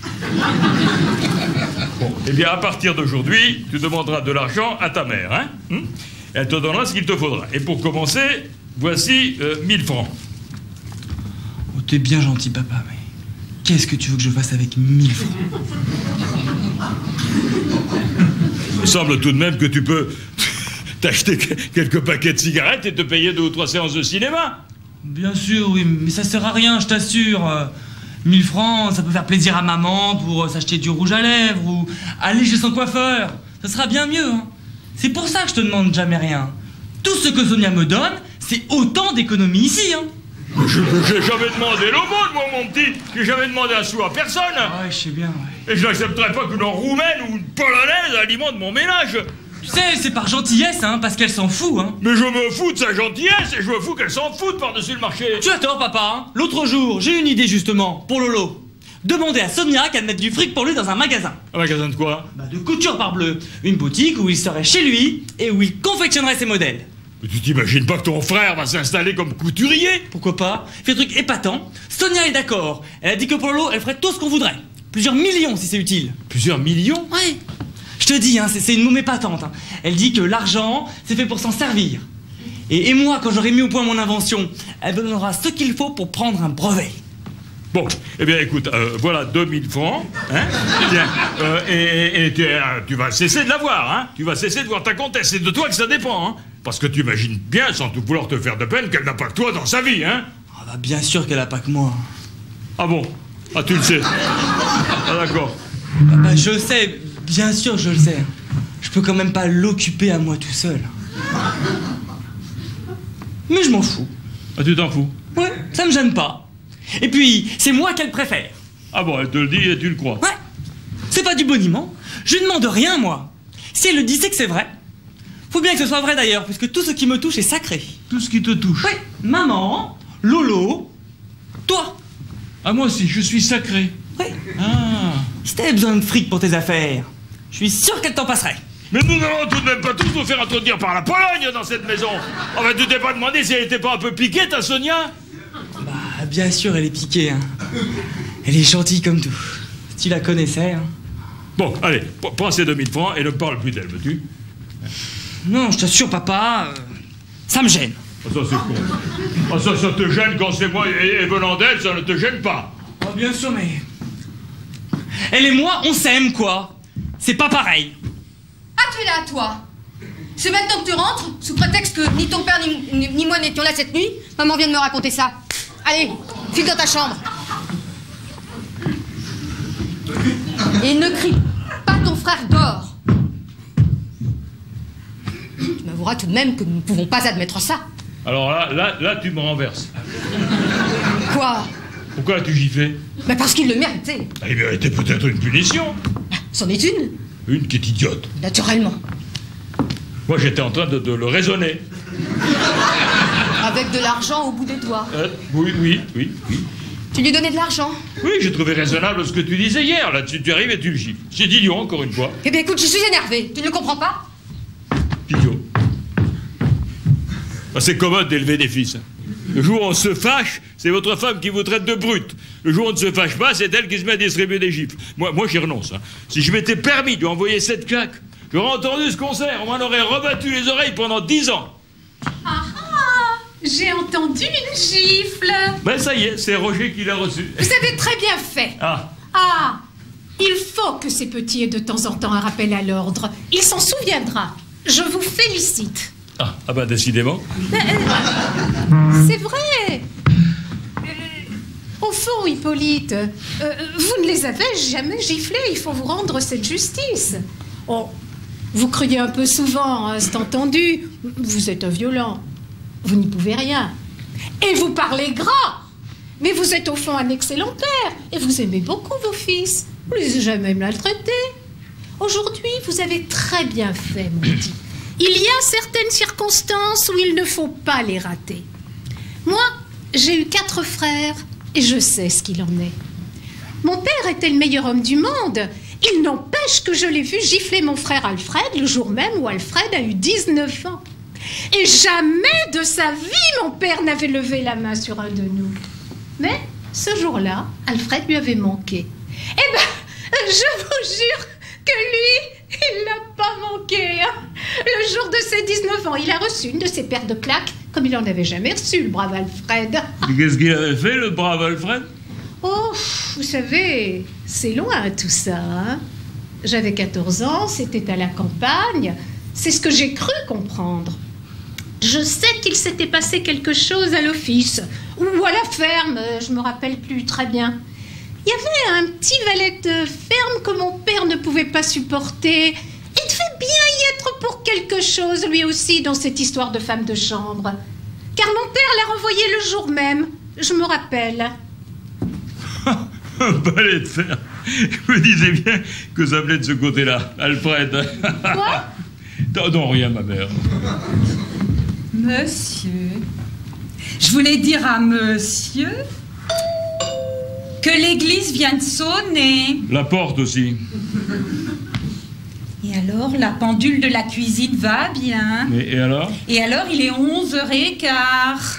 Bon, eh bien, à partir d'aujourd'hui, tu demanderas de l'argent à ta mère, hein? Hum? Elle te donnera ce qu'il te faudra. Et pour commencer, voici euh, mille francs. Oh, t'es bien gentil, papa, mais qu'est-ce que tu veux que je fasse avec mille francs? Il me semble tout de même que tu peux t'acheter que- quelques paquets de cigarettes et te payer deux ou trois séances de cinéma. Bien sûr, oui, mais ça sert à rien, je t'assure. Euh, mille francs, ça peut faire plaisir à maman pour euh, s'acheter du rouge à lèvres ou aller chez son coiffeur. Ça sera bien mieux, hein. C'est pour ça que je te demande jamais rien. Tout ce que Sonia me donne, c'est autant d'économies ici, hein. Je j'ai jamais demandé l'aumône, moi, mon petit. J'ai jamais demandé un sou à personne. Ouais, je sais bien, ouais. Et je n'accepterai pas qu'une roumaine ou une polonaise alimente mon ménage. Tu sais, c'est par gentillesse, hein, parce qu'elle s'en fout, hein. Mais je me fous de sa gentillesse et je me fous qu'elle s'en foute par-dessus le marché. Tu as tort, papa, hein. L'autre jour, j'ai eu une idée, justement, pour Lolo. Demander à Sonia qu'elle mette du fric pour lui dans un magasin. Un magasin de quoi? Bah, de couture parbleu. Une boutique où il serait chez lui et où il confectionnerait ses modèles. Mais tu t'imagines pas que ton frère va s'installer comme couturier? Pourquoi pas? Fait un truc épatant. Sonia est d'accord. Elle a dit que pour Lolo, elle ferait tout ce qu'on voudrait. Plusieurs millions si c'est utile. Plusieurs millions? Ouais. Je te dis, hein, c'est une môme épatante. Hein. Elle dit que l'argent, c'est fait pour s'en servir. Et, et moi, quand j'aurai mis au point mon invention, elle me donnera ce qu'il faut pour prendre un brevet. Bon, eh bien écoute, euh, voilà deux mille francs, hein? Tiens, euh, et, et, et tu, euh, tu vas cesser de l'avoir, hein? Tu vas cesser de voir ta comtesse, c'est de toi que ça dépend, hein? Parce que tu imagines bien, sans tout vouloir te faire de peine, qu'elle n'a pas que toi dans sa vie, hein? Ah bah bien sûr qu'elle a pas que moi. Ah bon? Ah tu le sais? Ah d'accord. Bah, bah je le sais, bien sûr je le sais. Je peux quand même pas l'occuper à moi tout seul. Mais je m'en fous. Ah tu t'en fous? Ouais, ça me gêne pas. Et puis, c'est moi qu'elle préfère. Ah bon, elle te le dit et tu le crois? Ouais. C'est pas du boniment. Je ne demande rien, moi. Si elle le dit, c'est que c'est vrai. Faut bien que ce soit vrai, d'ailleurs, puisque tout ce qui me touche est sacré. Tout ce qui te touche? Ouais. Maman, Lolo, toi. Ah, moi aussi, je suis sacré. Ouais. Ah. Si t'avais besoin de fric pour tes affaires, je suis sûr qu'elle t'en passerait. Mais nous n'allons tout de même pas tous nous faire introduire par la Pologne dans cette maison. Oh, bah, tu t'es pas demandé si elle était pas un peu piquée, ta Sonia? Bah, bien sûr, elle est piquée, hein. Elle est gentille comme tout. Si tu la connaissais, hein. Bon, allez, prends ces deux mille francs et ne parle plus d'elle, veux-tu? Non, je t'assure, papa, euh, ça me gêne. Ah, ça, c'est con. Ah, ça, ça te gêne quand c'est moi et, et venant d'elle, ça ne te gêne pas. Oh, bien sûr, mais... Elle et moi, on s'aime, quoi. C'est pas pareil. Ah, tu es là, toi? C'est maintenant que tu rentres, sous prétexte que ni ton père ni, ni, ni moi n'étions là cette nuit? Maman vient de me raconter ça. Allez, file dans ta chambre. Et ne crie pas ton frère dehors. Tu m'avoueras tout de même que nous ne pouvons pas admettre ça. Alors là, là, là, tu me renverses. Quoi? Pourquoi as-tu giflé? Ben parce qu'il le méritait. Ah, il méritait peut-être une punition. C'en est une. Une qui est idiote. Naturellement. Moi, j'étais en train de, de le raisonner. Avec de l'argent au bout des doigts. Euh, oui, oui, oui, oui. Tu lui donnais de l'argent? Oui, j'ai trouvé raisonnable ce que tu disais hier. Là-dessus, tu arrives et tu le gifles. C'est idiot, encore une fois. Eh bien, écoute, je suis énervée. Tu ne le comprends pas? Idiot. Ah, c'est commode d'élever des fils. Le jour où on se fâche, c'est votre femme qui vous traite de brute. Le jour où on ne se fâche pas, c'est elle qui se met à distribuer des gifles. Moi, moi j'y renonce. Hein. Si je m'étais permis de lui envoyer cette claque, j'aurais entendu ce concert, on m'en aurait rebattu les oreilles pendant dix ans. Ah ah! J'ai entendu une gifle. Ben ça y est, c'est Roger qui l'a reçu. Vous avez très bien fait. Ah. Ah! Il faut que ces petits aient de temps en temps un rappel à l'ordre. Il s'en souviendra. Je vous félicite. Ah, ah ben décidément. Euh, euh, c'est vrai. Euh, au fond, Hippolyte, euh, vous ne les avez jamais giflés. Il faut vous rendre cette justice. Oh, vous criez un peu souvent, hein, c'est entendu. Vous êtes un violent. Vous n'y pouvez rien. Et vous parlez gras. Mais vous êtes au fond un excellent père. Et vous aimez beaucoup vos fils. Vous les avez jamais maltraités. Aujourd'hui, vous avez très bien fait, mon petit. Il y a certaines circonstances où il ne faut pas les rater. Moi, j'ai eu quatre frères et je sais ce qu'il en est. Mon père était le meilleur homme du monde. Il n'empêche que je l'ai vu gifler mon frère Alfred le jour même où Alfred a eu dix-neuf ans. Et jamais de sa vie mon père n'avait levé la main sur un de nous. Mais ce jour-là, Alfred lui avait manqué. Eh ben, je vous jure que lui, il l'a pas manqué. Hein. Le jour de ses dix-neuf ans, il a reçu une de ses paires de claques, comme il en avait jamais reçu, le brave Alfred. Qu'est-ce qu'il avait fait, le brave Alfred? Oh, vous savez, c'est loin tout ça. Hein. J'avais quatorze ans, c'était à la campagne. C'est ce que j'ai cru comprendre. Je sais qu'il s'était passé quelque chose à l'office, ou à la ferme, je me rappelle plus très bien. Il y avait un petit valet de ferme que mon père ne pouvait pas supporter. Il devait bien y être pour quelque chose, lui aussi, dans cette histoire de femme de chambre. Car mon père l'a renvoyé le jour même, je me rappelle. Un valet de fer. Je me disais bien que ça venait de ce côté-là, Alfred. Quoi? Non, non, rien, ma mère. Monsieur, je voulais dire à monsieur que l'église vient de sonner. La porte aussi. Et Et alors, la pendule de la cuisine va bien. Et, et alors? Et alors, il est onze heures quinze.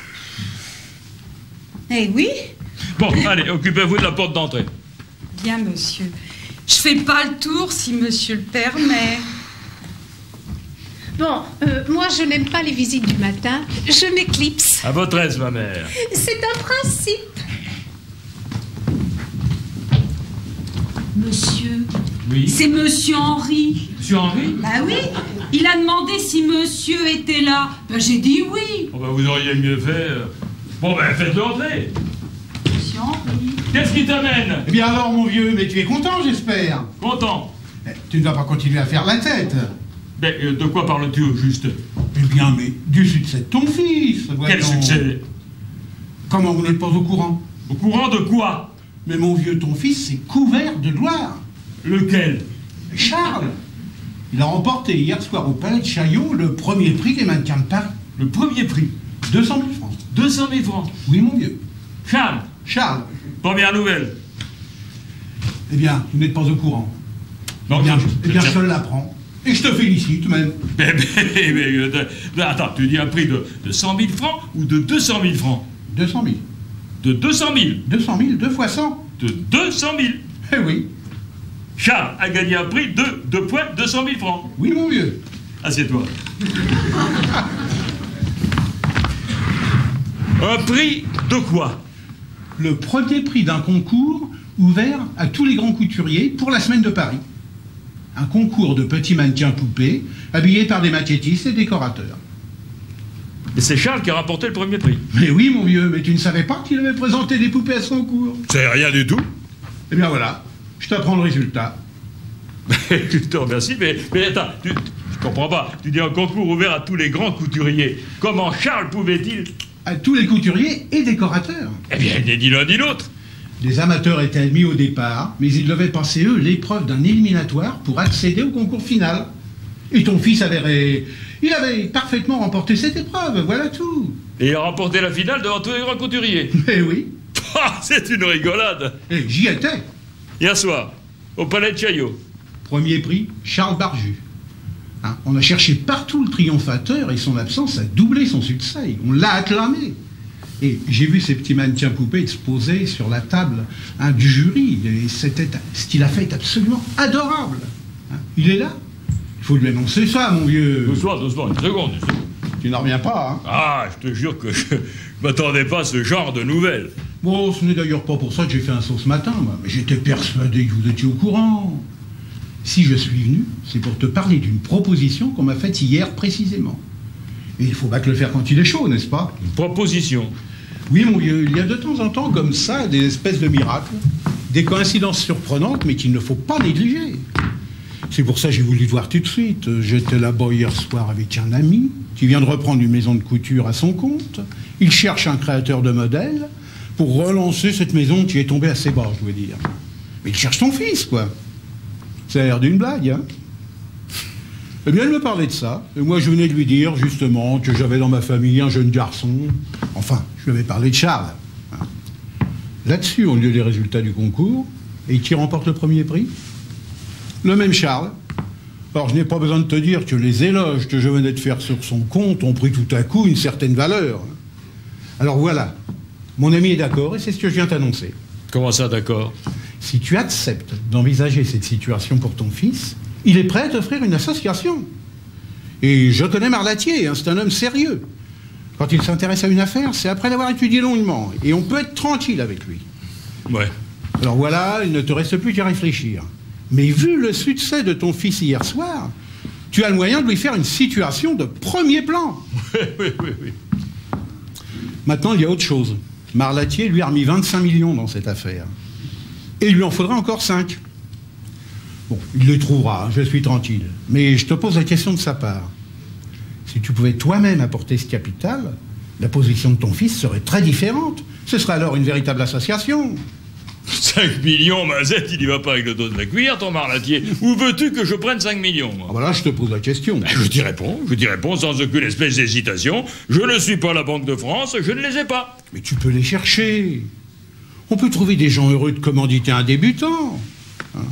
Eh oui? Bon, allez, occupez-vous de la porte d'entrée. Bien, monsieur. Je fais pas le tour, si monsieur le permet. Bon, euh, moi je n'aime pas les visites du matin. Je m'éclipse. À votre aise, ma mère. C'est un principe. Monsieur. Oui. C'est monsieur Henri. Monsieur Henri? Bah oui. Il a demandé si monsieur était là. Ben j'ai dit oui. Oh, bah, vous auriez mieux fait. euh. Bon, ben, faites-le entrer. Monsieur Henri. Qu'est-ce qui t'amène? Eh bien alors, mon vieux, mais tu es content, j'espère. Content. Eh, Tu ne vas pas continuer à faire la tête. Mais euh, de quoi parles-tu au juste? Eh bien, mais du succès de ton fils. Quel voyons. succès? Comment vous n'êtes pas au courant? Au courant de quoi? Mais mon vieux, ton fils s'est couvert de gloire. Lequel? Charles. Il a remporté hier soir au Palais de Chaillot le premier prix des mannequins de Paris. Le premier prix. deux cent mille francs. deux cent mille francs. Oui, mon vieux. Charles, Charles. première nouvelle. Eh bien, vous n'êtes pas au courant. Non, eh bien, je- eh bien je- je te l'apprends. Et je te félicite même. Mais, mais, mais, euh, de- de- attends, tu dis un prix de, de cent mille francs ou de deux cent mille francs? deux cent mille. De deux cent mille. deux cent mille, deux fois cent. De deux cent mille. Eh oui. Charles a gagné un prix de deux points deux cent mille francs. Oui, mon vieux. Assieds-toi. Un prix de quoi? Le premier prix d'un concours ouvert à tous les grands couturiers pour la semaine de Paris. Un concours de petits mannequins poupées habillés par des maquettistes et décorateurs. Et c'est Charles qui a remporté le premier prix. Mais oui, mon vieux, mais tu ne savais pas qu'il avait présenté des poupées à ce concours. C'est rien du tout. Eh bien voilà, je t'apprends le résultat. Je te remercie, mais, mais attends, tu, je comprends pas. Tu dis un concours ouvert à tous les grands couturiers. Comment Charles pouvait-il? À tous les couturiers et décorateurs. Eh bien, il n'est ni l'un ni l'autre. Les amateurs étaient admis au départ, mais ils devaient passer, eux, l'épreuve d'un éliminatoire pour accéder au concours final. Et ton fils avait... ré- Il avait parfaitement remporté cette épreuve, voilà tout. Et il a remporté la finale devant tous les grands couturiers. Mais oui, Ah, c'est une rigolade. et j'y étais. Hier soir, au Palais de Chaillot. Premier prix, Charles Barjus. Hein, on a cherché partout le triomphateur et son absence a doublé son succès. On l'a acclamé. Et j'ai vu ces petits mannequins poupées exposés sur la table hein, du jury. Et c'était, ce qu'il a fait est absolument adorable. Hein, il est là. Il faut lui annoncer ça, mon vieux. Doucement, doucement, une seconde. une seconde. Tu n'en reviens pas, hein. Ah, je te jure que je m'attendais pas à ce genre de nouvelles. Bon, ce n'est d'ailleurs pas pour ça que j'ai fait un saut ce matin, moi. Mais j'étais persuadé que vous étiez au courant. Si je suis venu, c'est pour te parler d'une proposition qu'on m'a faite hier précisément. Et il faut pas que le faire quand il est chaud, n'est-ce pas? Une proposition. Oui, mon vieux, il y a de temps en temps comme ça des espèces de miracles, des coïncidences surprenantes, mais qu'il ne faut pas négliger. C'est pour ça que j'ai voulu te voir tout de suite. J'étais là-bas hier soir avec un ami qui vient de reprendre une maison de couture à son compte. Il cherche un créateur de modèles pour relancer cette maison qui est tombée assez bas, je veux dire. Mais il cherche ton fils, quoi. Ça a l'air d'une blague, hein? Eh bien, il me parlait de ça. Et moi, je venais de lui dire, justement, que j'avais dans ma famille un jeune garçon. Enfin, je lui avais parlé de Charles. Hein. Là-dessus ont lieu les résultats du concours. Et qui remporte le premier prix? Le même Charles. Alors, je n'ai pas besoin de te dire que les éloges que je venais de faire sur son compte ont pris tout à coup une certaine valeur. Alors voilà. Mon ami est d'accord et c'est ce que je viens t'annoncer. Comment ça, d'accord? Si tu acceptes d'envisager cette situation pour ton fils, il est prêt à t'offrir une association. Et je connais Marlatier, hein, c'est un homme sérieux. Quand il s'intéresse à une affaire, c'est après l'avoir étudié longuement. Et on peut être tranquille avec lui. Ouais. Alors voilà, il ne te reste plus qu'à réfléchir. Mais vu le succès de ton fils hier soir, tu as le moyen de lui faire une situation de premier plan. Oui, oui, oui, oui. Maintenant, il y a autre chose. Marlatier lui a remis vingt-cinq millions dans cette affaire. Et il lui en faudra encore cinq. Bon, il les trouvera, je suis tranquille. Mais je te pose la question de sa part. Si tu pouvais toi-même apporter ce capital, la position de ton fils serait très différente. Ce serait alors une véritable association. cinq millions, Mazette, il y va pas avec le dos de la cuillère, ton Marlatier. Où veux-tu que je prenne cinq millions, moi? Ah bah là, je te pose la question. Ben, je t'y réponds, je t'y réponds sans aucune espèce d'hésitation. Je ne suis pas la Banque de France, je ne les ai pas. Mais tu peux les chercher. On peut trouver des gens heureux de commanditer un débutant. Hein.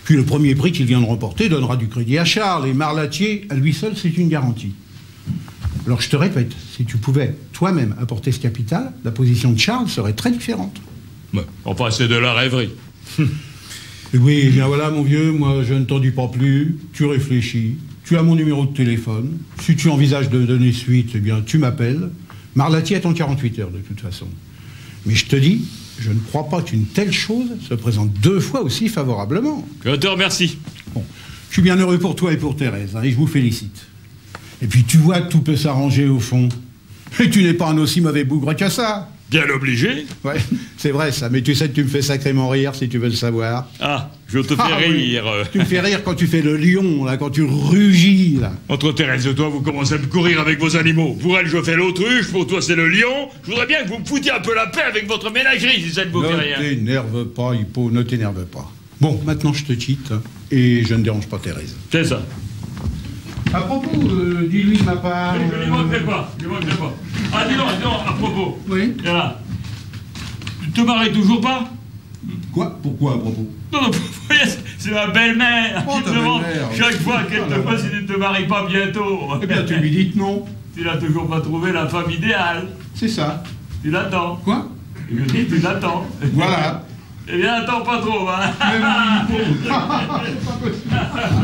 Puis le premier prix qu'il vient de remporter donnera du crédit à Charles, et Marlatier, à lui seul, c'est une garantie. Alors je te répète, si tu pouvais toi-même apporter ce capital, la position de Charles serait très différente. Ouais, enfin, c'est de la rêverie. Et oui, eh bien voilà, mon vieux, moi je ne t'en dis pas plus, tu réfléchis, tu as mon numéro de téléphone, si tu envisages de donner suite, eh bien tu m'appelles. Marlatier est en quarante-huit heures de toute façon. Mais je te dis, je ne crois pas qu'une telle chose se présente deux fois aussi favorablement. Je te remercie. Bon, je suis bien heureux pour toi et pour Thérèse, hein, et je vous félicite. Et puis tu vois que tout peut s'arranger au fond. Et tu n'es pas un aussi mauvais bougre que ça. Bien obligé. Ouais, c'est vrai ça, mais tu sais que tu me fais sacrément rire si tu veux le savoir. Ah, je te fais Ah, rire. oui. Tu me fais rire quand tu fais le lion, là, quand tu rugis, là. Entre Thérèse et toi, vous commencez à me courir avec vos animaux. Pour elle, je fais l'autruche, pour toi, c'est le lion. Je voudrais bien que vous me foutiez un peu la paix avec votre ménagerie, si ça ne vous fait rien. Ne t'énerve pas, Hippo, ne t'énerve pas. Bon, maintenant je te quitte, hein, et je ne dérange pas Thérèse. C'est ça. À propos, euh, dis-lui de ma part... Je ne lui manquerai pas, je ne lui manquerai pas. Ah, dis donc, dis donc, à propos. Oui. Viens là. Tu te maries toujours pas? Quoi? Pourquoi, à propos? Non, non, c'est ma belle-mère Oh, qui ta te demande belle-mère. chaque fois qu'elle Ah, te là, voit là. si tu ne te maries pas bientôt. Eh bien, tu lui dis que non. Tu n'as toujours pas trouvé la femme idéale. C'est ça. Tu l'attends. Quoi? Je dis, tu l'attends. Voilà. Eh bien, attends pas trop, hein. Mais oui, Hippo. C'est pas possible.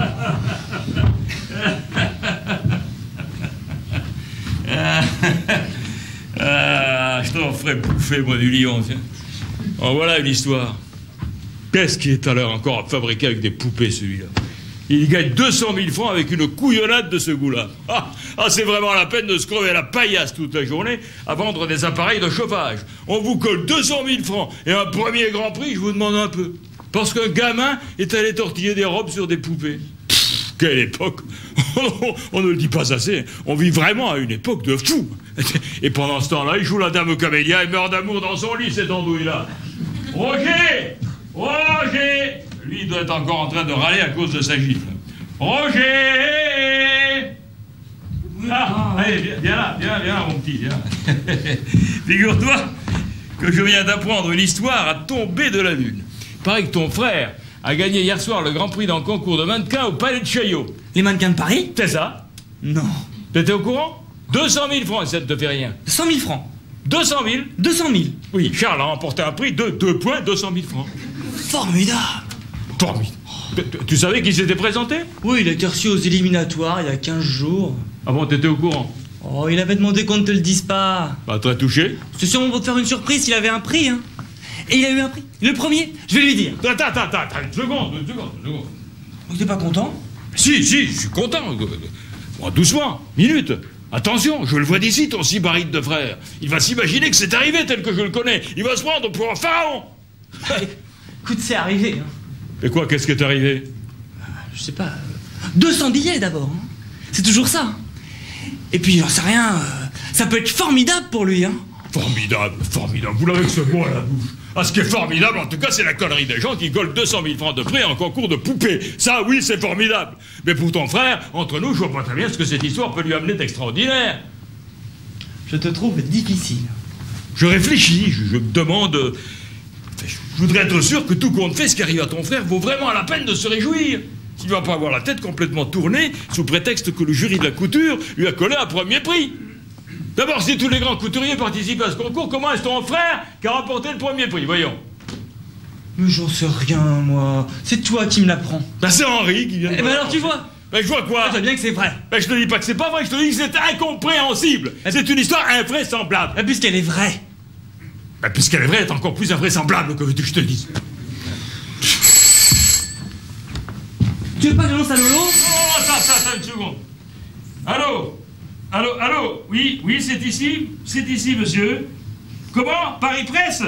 Ah, je t'en ferai bouffer, moi, du lion, tiens. En voilà une histoire. Qu'est-ce qui est à l'heure encore à fabriquer avec des poupées, celui-là? Il gagne deux cent mille francs avec une couillonnade de ce goût-là. Ah, ah c'est vraiment la peine de se crever la paillasse toute la journée à vendre des appareils de chauffage. On vous colle deux cent mille francs et un premier grand prix, je vous demande un peu. Parce qu'un gamin est allé tortiller des robes sur des poupées. Pff, quelle époque! On ne le dit pas assez. On vit vraiment à une époque de fou. Et pendant ce temps-là, il joue la dame camélia et meurt d'amour dans son lit, cette andouille-là. Roger! Roger! Lui, il doit être encore en train de râler à cause de sa gifle. Roger! Ah, allez, viens, viens là, viens, viens là, mon petit, viens. Figure-toi que je viens d'apprendre une histoire à tomber de la lune. Il paraît que ton frère a gagné hier soir le Grand Prix dans le concours de mannequins au Palais de Chaillot. Les mannequins de Paris? C'est ça? Non. T'étais au courant? deux cent mille francs, ça ne te fait rien. cent mille francs. deux cent mille? deux cent mille. Oui, Charles a remporté un prix de deux points, deux cent mille francs. Formidable. Formidable. Tu, tu- tu savais qu'il s'était présenté? Oui, il a été reçu aux éliminatoires il y a quinze jours. Ah bon, t'étais au courant? Oh, il avait demandé qu'on ne te le dise pas. Bah, très touché. C'est sûrement pour te faire une surprise s'il avait un prix, hein. Et il a eu un prix. Le premier, je vais lui dire. Attends, attends, attends, attends, une seconde, une seconde, une seconde. Oh, t'es pas content? Si, si, je suis content. Bon, doucement, minute. Attention, je le vois d'ici, ton sybarite de frère. Il va s'imaginer que c'est arrivé tel que je le connais. Il va se prendre pour un pharaon. Écoute, c'est arrivé, hein. Et quoi, qu'est-ce qui est arrivé? Je sais pas. euh, deux cents billets d'abord, hein. C'est toujours ça. hein. Et puis, j'en sais rien, euh, ça peut être formidable pour lui, hein. Formidable, formidable. Vous l'avez que ce mot à la bouche. Ah, ce qui est formidable, en tout cas, c'est la connerie des gens qui collent deux cent mille francs de prix à un concours de poupées. Ça, oui, c'est formidable. Mais pour ton frère, entre nous, je vois pas très bien ce que cette histoire peut lui amener d'extraordinaire. Je te trouve difficile. Je réfléchis, je, je me demande... euh, Je voudrais être sûr que tout compte fait, ce qui arrive à ton frère vaut vraiment la peine de se réjouir. S'il ne va pas avoir la tête complètement tournée sous prétexte que le jury de la couture lui a collé un premier prix. D'abord, si tous les grands couturiers participent à ce concours, comment est-ce ton frère qui a remporté le premier prix? Voyons. Mais j'en sais rien, moi. C'est toi qui me l'apprends. Ben, c'est Henri qui vient de... Eh ben alors, tu vois. Ben, je vois quoi? Ah, tu vois bien que c'est vrai. Ben, je te dis pas que c'est pas vrai, je te dis que c'est incompréhensible. C'est une histoire invraisemblable. Ah, puisqu'elle est vraie. Ben, puisqu'elle est vraie, elle est encore plus invraisemblable que veux-tu que je te le dise. Tu veux pas que je lance à Lolo? Oh, attends, attends, attends une seconde. Allô? Allô, allô? Oui, oui, c'est ici? C'est ici, monsieur. Comment? Paris Presse?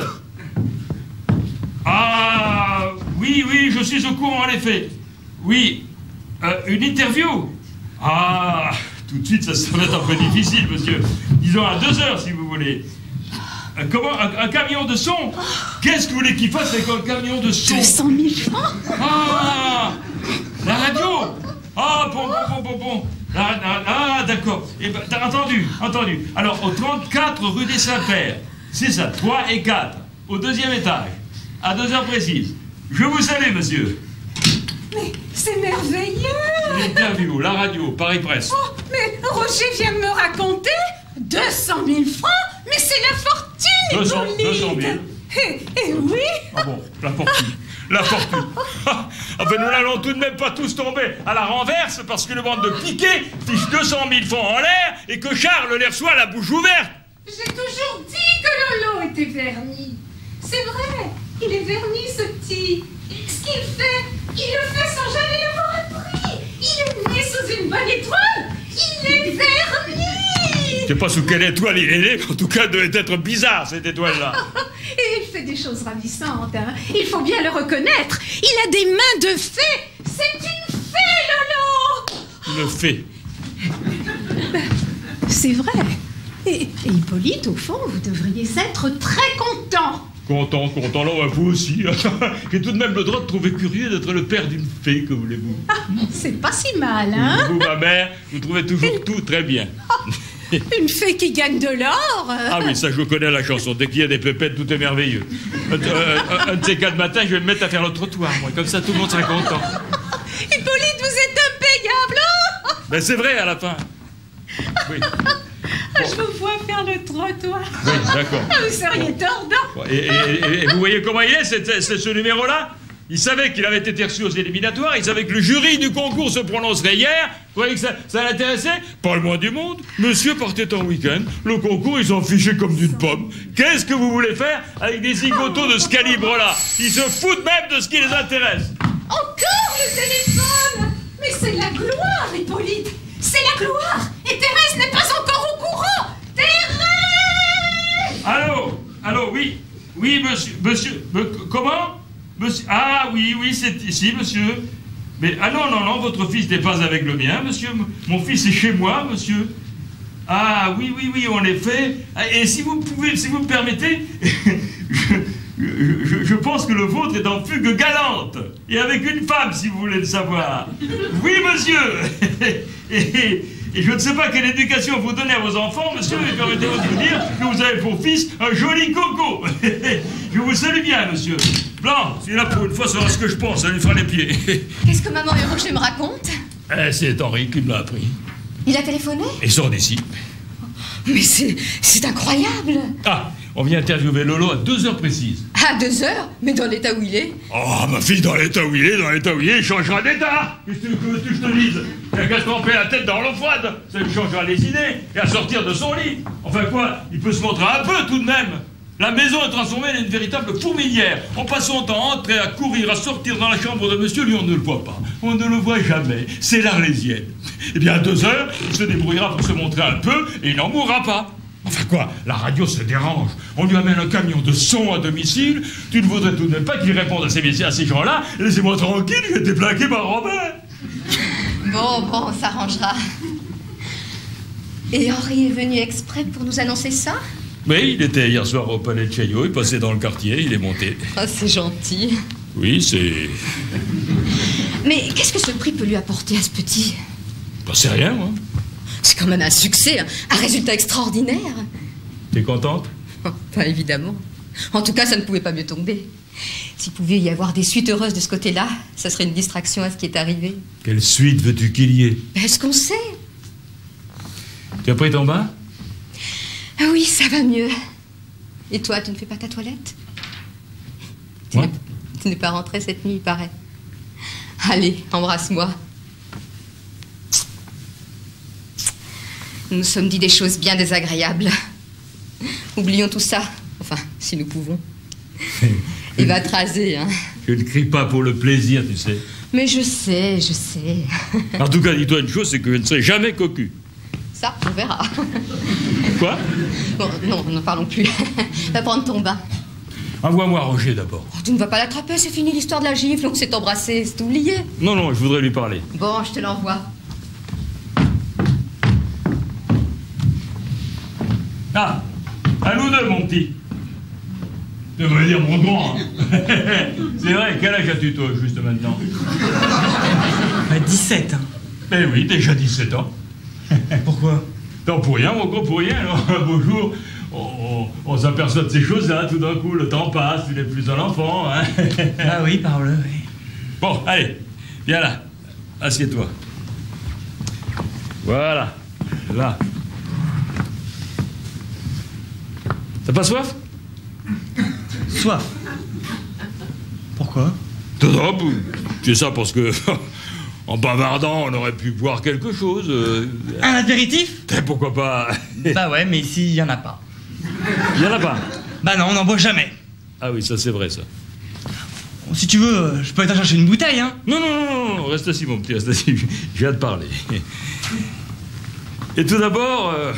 Ah, oui, oui, je suis au courant, en effet. Oui. Euh, une interview? Ah, tout de suite, ça va être un peu difficile, monsieur. Disons à deux heures, si vous voulez. Euh, comment? Un, un camion de son? Qu'est-ce que vous voulez qu'il fasse avec un camion de son? deux cent mille francs? Ah! La radio! Ah, bon, bon, bon, bon, bon. Ah, ah, ah, d'accord. Eh ben, t'as entendu, entendu. Alors, au trente-quatre rue des Saints-Pères, c'est ça, trois et quatre, au deuxième étage, à deux heures précises. Je vous salue, monsieur. Mais c'est merveilleux. L'interview, la radio, Paris Presse. Oh, mais Roger vient de me raconter deux cent mille francs. Mais c'est la fortune, deux cents, Hippolyte. deux cent mille. Eh, eh oui. Ah bon, la fortune. La fortune. Enfin, nous n'allons tout de même pas tous tomber à la renverse parce que le bande de piquets fiche deux cent mille francs en l'air et que Charles les reçoit la bouche ouverte. J'ai toujours dit que Lolo était verni. C'est vrai, il est verni, ce petit. Ce qu'il fait, il le fait sans jamais l'avoir appris. Il est né sous une bonne étoile. Il est verni. Je sais pas sous quelle étoile il est né, mais en tout cas, elle devait être bizarre, cette étoile-là. Et il fait des choses ravissantes, hein. Il faut bien le reconnaître. Il a des mains de fée. C'est une fée, Lolo. Le fait. C'est vrai. Et, et Hippolyte, au fond, vous devriez être très content. Content, content, là, ouais, vous aussi. J'ai tout de même le droit de trouver curieux d'être le père d'une fée, que voulez-vous. Ah, c'est pas si mal, hein. Vous, ma mère, vous trouvez toujours tout très bien. Une fée qui gagne de l'or. Ah oui, ça, je connais la chanson. Dès qu'il y a des pépettes, tout est merveilleux. Un, euh, un, un de ces quatre matins, je vais me mettre à faire le trottoir, moi. Comme ça, tout le monde sera content. Hippolyte, vous êtes impayable. Mais c'est vrai, à la fin. Oui. Bon. Je vous vois faire le trottoir. Oui, d'accord. Ah, vous seriez tordant. Et, et, et, et vous voyez comment il est, c'est, c'est ce numéro-là? Il savait qu'il avait été reçu aux éliminatoires, il savait que le jury du concours se prononcerait hier. Vous voyez que ça, ça l'intéressait? Pas le moins du monde. Monsieur partait en week-end, le concours, ils s'en fichaient comme d'une pomme. Qu'est-ce que vous voulez faire avec des zigotos de ce calibre-là? Ils se foutent même de ce qui les intéresse. Encore le téléphone. Mais c'est la gloire, Hippolyte. C'est la gloire. Et Thérèse n'est pas encore au courant. Thérèse! Allô? Allô, oui? Oui, monsieur, monsieur, me, comment? Monsieur, ah oui, oui, c'est ici, monsieur. Mais, ah non, non, non, votre fils n'est pas avec le mien, monsieur. Mon fils est chez moi, monsieur. Ah oui, oui, oui, en effet. Et si vous pouvez, si vous me permettez, je, je, je pense que le vôtre est en fugue galante. Et avec une femme, si vous voulez le savoir. Oui, monsieur. Et, et je ne sais pas quelle éducation vous donnez à vos enfants, monsieur, mais permettez-moi de vous dire que vous avez pour fils un joli coco. Je vous salue bien, monsieur. Blanc, si là pour une fois saura ce que je pense, ça lui fera les pieds. Qu'est-ce que maman et Roger me racontent? Eh, c'est Henri qui me l'a appris. Il a téléphoné? Et sort d'ici. Mais c'est, c'est incroyable. Ah, on vient interviewer Lolo à deux heures précises. À deux heures? Mais dans l'état où il est? Oh, ma fille, dans l'état où il est, dans l'état où il est, il changera d'état. Qu'est-ce que tu veux que je te dise? Il a qu'à se tremper la tête dans l'eau froide. Ça lui changera les idées et à sortir de son lit. Enfin quoi, il peut se montrer un peu tout de même. La maison est transformée en une véritable fourmilière. On passe son temps à entrer, à courir, à sortir dans la chambre de monsieur. Lui, on ne le voit pas. On ne le voit jamais. C'est l'Arlésienne. Eh bien, à deux heures, il se débrouillera pour se montrer un peu et il n'en mourra pas. Enfin quoi, la radio se dérange. On lui amène un camion de son à domicile. Tu ne voudrais tout de même pas qu'il réponde à ces, à ces gens-là? Laissez-moi tranquille, j'ai été plaqué par Robert. Bon, bon, on s'arrangera. Et Henri est venu exprès pour nous annoncer ça? Oui, il était hier soir au palais de Chaillot, il passait dans le quartier, il est monté. Ah, c'est gentil. Oui, c'est... Mais qu'est-ce que ce prix peut lui apporter à ce petit? J'en sais rien, moi. C'est quand même un succès, un résultat extraordinaire. T'es contente? Oh, pas évidemment. En tout cas, ça ne pouvait pas mieux tomber. S'il pouvait y avoir des suites heureuses de ce côté-là, ça serait une distraction à ce qui est arrivé. Quelle suite veux-tu qu'il y ait? Est-ce qu'on sait? Tu as pris ton bain? Ah oui, ça va mieux. Et toi, tu ne fais pas ta toilette? Moi? Tu n'es pas rentré cette nuit, il paraît. Allez, embrasse-moi. Nous nous sommes dit des choses bien désagréables. Oublions tout ça. Enfin, si nous pouvons. Il va te raser, hein. Je ne crie pas pour le plaisir, tu sais. Mais je sais, je sais. En tout cas, dis-toi une chose, c'est que je ne serai jamais cocu. Ça, on verra. Quoi? Bon, non, n'en parlons plus. Va prendre ton bain. Envoie-moi Roger d'abord. Oh, tu ne vas pas l'attraper, c'est fini l'histoire de la gifle, on s'est embrassé, c'est oublié. Non, non, je voudrais lui parler. Bon, je te l'envoie. Ah, à nous deux, mon petit. Tu devrais dire mon grand. Hein. C'est vrai, quel âge as-tu toi, juste maintenant? Bah, dix-sept, hein. Eh oui, déjà dix-sept ans. Pourquoi? Non, pour rien, mon gros, pour rien. Alors, un beau jour, on, on, on s'aperçoit de ces choses-là, tout d'un coup, le temps passe, tu n'es plus un enfant. Hein. Ah oui, parle, oui. Bon, allez, Viens là. Assieds-toi. Voilà. Là. T'as pas soif? Soif. Pourquoi? Non, c'est ça parce que, en bavardant, on aurait pu boire quelque chose. Euh... Un apéritif? Pourquoi pas? Bah ouais, mais ici, il y en a pas. Il y en a pas? Bah non, on n'en boit jamais. Ah oui, ça c'est vrai, ça. Bon, si tu veux, je peux aller chercher une bouteille, hein? Non, non, non, non, reste assis, mon petit, reste assis. Je viens de parler. Et tout d'abord... Euh...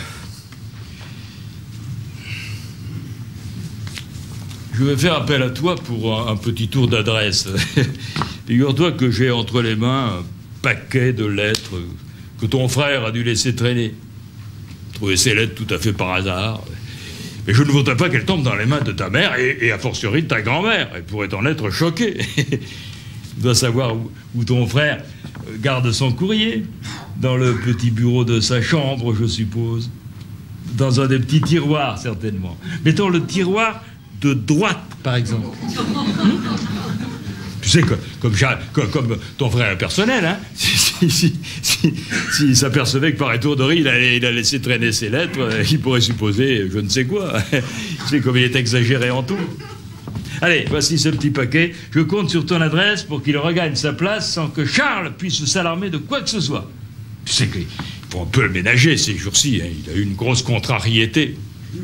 Je vais faire appel à toi pour un, un petit tour d'adresse. Figure-toi que j'ai entre les mains un paquet de lettres que ton frère a dû laisser traîner. J'ai trouvé ces lettres tout à fait par hasard. Mais je ne voudrais pas qu'elles tombent dans les mains de ta mère et, et a fortiori de ta grand-mère. Elle pourrait en être choquée. Tu dois savoir où, où ton frère garde son courrier. Dans le petit bureau de sa chambre, je suppose. Dans un des petits tiroirs, certainement. Mettons le tiroir... de droite, par exemple. Hum? Tu sais, que, comme, comme, comme ton frère personnel, hein, si, si, si, si, si s'apercevait que par étourderie, il a, il a laissé traîner ses lettres, il pourrait supposer je ne sais quoi. Tu sais comme il est exagéré en tout. Allez, voici ce petit paquet. Je compte sur ton adresse pour qu'il regagne sa place sans que Charles puisse s'alarmer de quoi que ce soit. Tu sais qu'il faut un peu le ménager ces jours-ci. Hein. Il a eu une grosse contrariété.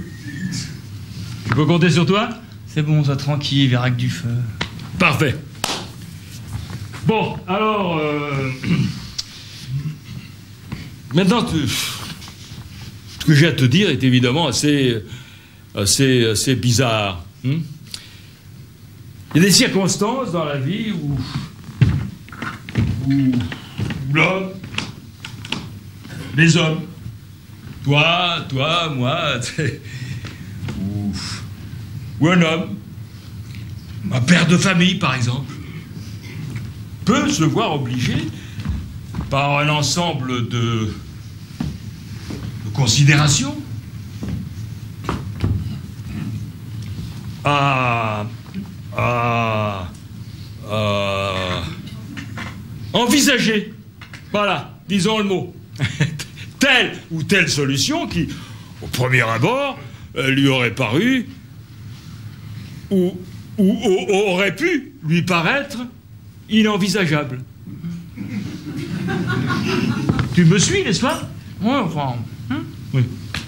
Tu peux compter sur toi? C'est bon, sois tranquille, il verra que du feu. Parfait. Bon, alors... Euh... Maintenant, tu... ce que j'ai à te dire est évidemment assez... assez, assez bizarre. Hein? Il y a des circonstances dans la vie où... où... l'homme... les hommes... toi, toi, moi... ou... ou un homme, un père de famille par exemple, peut se voir obligé par un ensemble de, de considérations à, à, à envisager, voilà, disons le mot, telle ou telle solution qui, au premier abord, lui aurait paru ou, ou, ou aurait pu lui paraître inenvisageable. Tu me suis, n'est-ce pas? Ouais, enfin... Hein? Oui.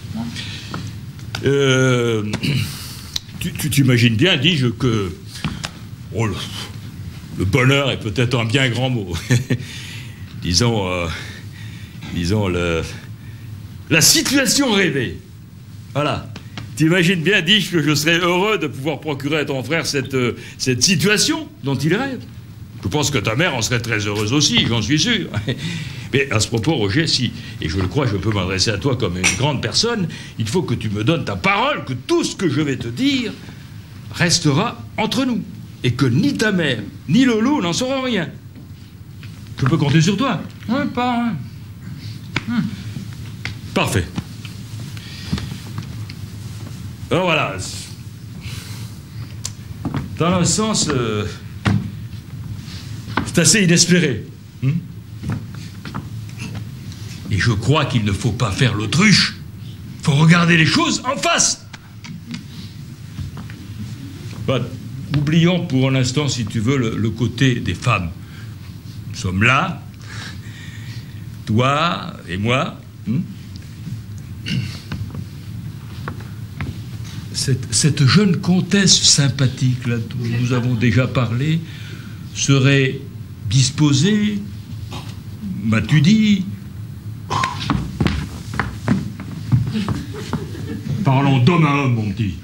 Euh, tu, tu t'imagines bien, dis-je, que... Oh, le, le bonheur est peut-être un bien grand mot. disons... Euh, disons, le, la situation rêvée. Voilà. T'imagines bien, dis-je, que je serais heureux de pouvoir procurer à ton frère cette, euh, cette situation dont il rêve. Je pense que ta mère en serait très heureuse aussi, j'en suis sûr. Mais à ce propos, Roger, si, et je le crois, je peux m'adresser à toi comme une grande personne, il faut que tu me donnes ta parole que tout ce que je vais te dire restera entre nous. Et que ni ta mère, ni Lolo n'en sauront rien. Je peux compter sur toi? Ouais, pas... Hein. Hum. Parfait. Alors voilà. Dans un sens... Euh, c'est assez inespéré. Hum? Et je crois qu'il ne faut pas faire l'autruche. Il faut regarder les choses en face. Bah, oublions pour un instant, si tu veux, le, le côté des femmes. Nous sommes là, toi et moi. Hum? Cette, cette jeune comtesse sympathique, là, dont nous avons déjà parlé, serait disposée, m'as-tu dit? Parlons d'homme à homme, mon petit.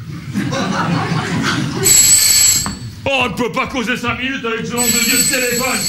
Oh, on ne peut pas causer cinq minutes avec ce nom de Dieu de téléphone.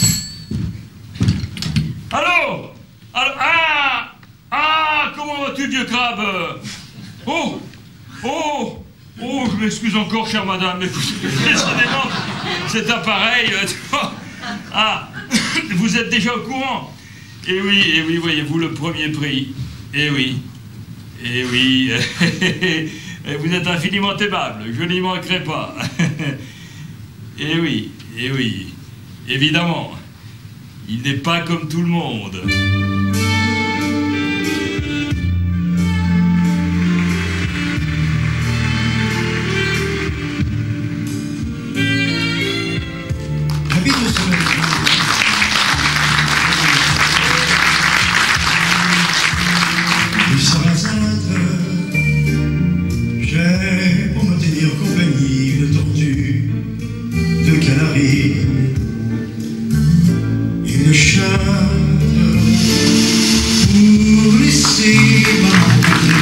Allô? Allô? Ah! Ah! Comment vas-tu, vieux crabe? Oh! Oh! Oh, je m'excuse encore, chère madame, mais décidément, cet appareil... Euh, ah! Vous êtes déjà au courant? Eh oui, eh oui, voyez-vous, le premier prix. Eh oui. Eh oui. Vous êtes infiniment aimable, je n'y manquerai pas. Eh oui, eh oui. Évidemment. Il n'est pas comme tout le monde. J'ai pour me tenir compagnie une tortue, deux canaris, une chatte pour laisser maman courir.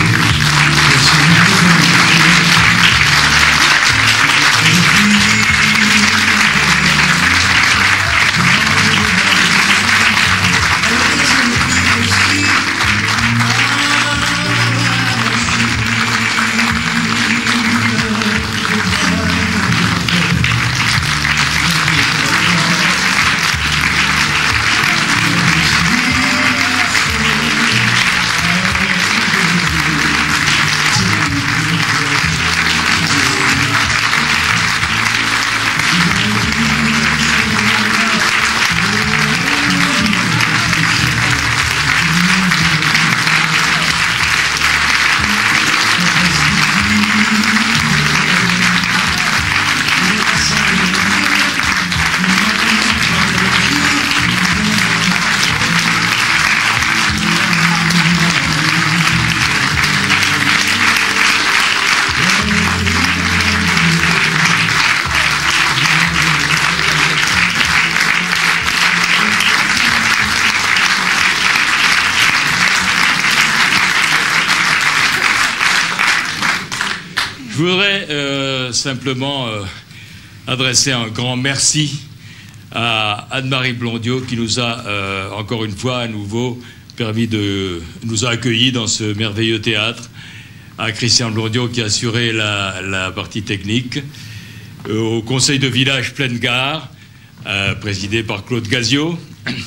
Je voudrais euh, simplement euh, adresser un grand merci à Anne-Marie Blondiot qui nous a euh, encore une fois à nouveau permis de nous a accueillis dans ce merveilleux théâtre, à Christian Blondiot qui a assuré la, la partie technique, euh, au conseil de village Pleine Gare, euh, présidé par Claude Gazio.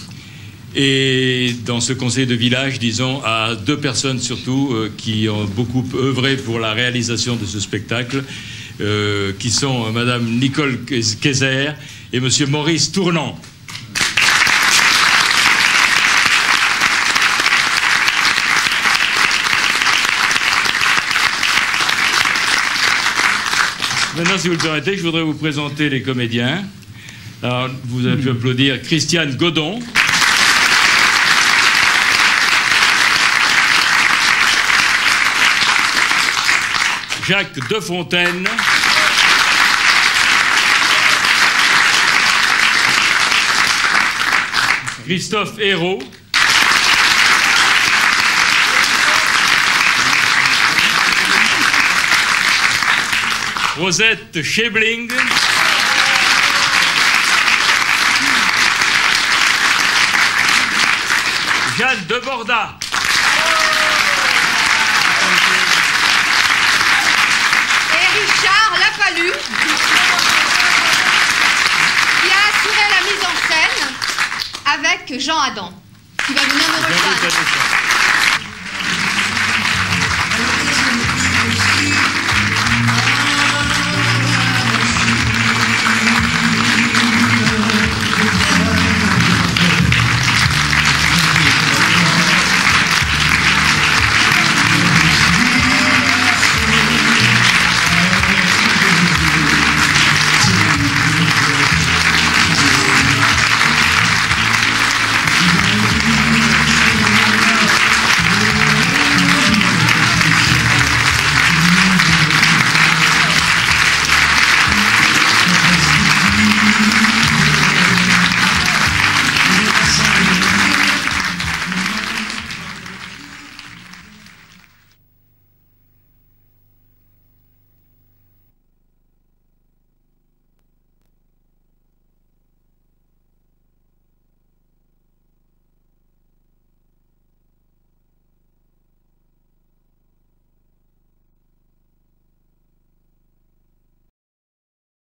Et dans ce conseil de village, disons, à deux personnes surtout euh, qui ont beaucoup œuvré pour la réalisation de ce spectacle, euh, qui sont euh, Madame Nicole Kayser et Monsieur Maurice Tournant. Maintenant, si vous le permettez, je voudrais vous présenter les comédiens. Alors, vous avez pu applaudir Christiane Godon. Jacques Defontaine, Christophe Hérault, Rosette Schebling, Jeanne Deborda, Richard Lapalu, qui a assuré la mise en scène avec Jean Adam, qui va venir nous rejoindre.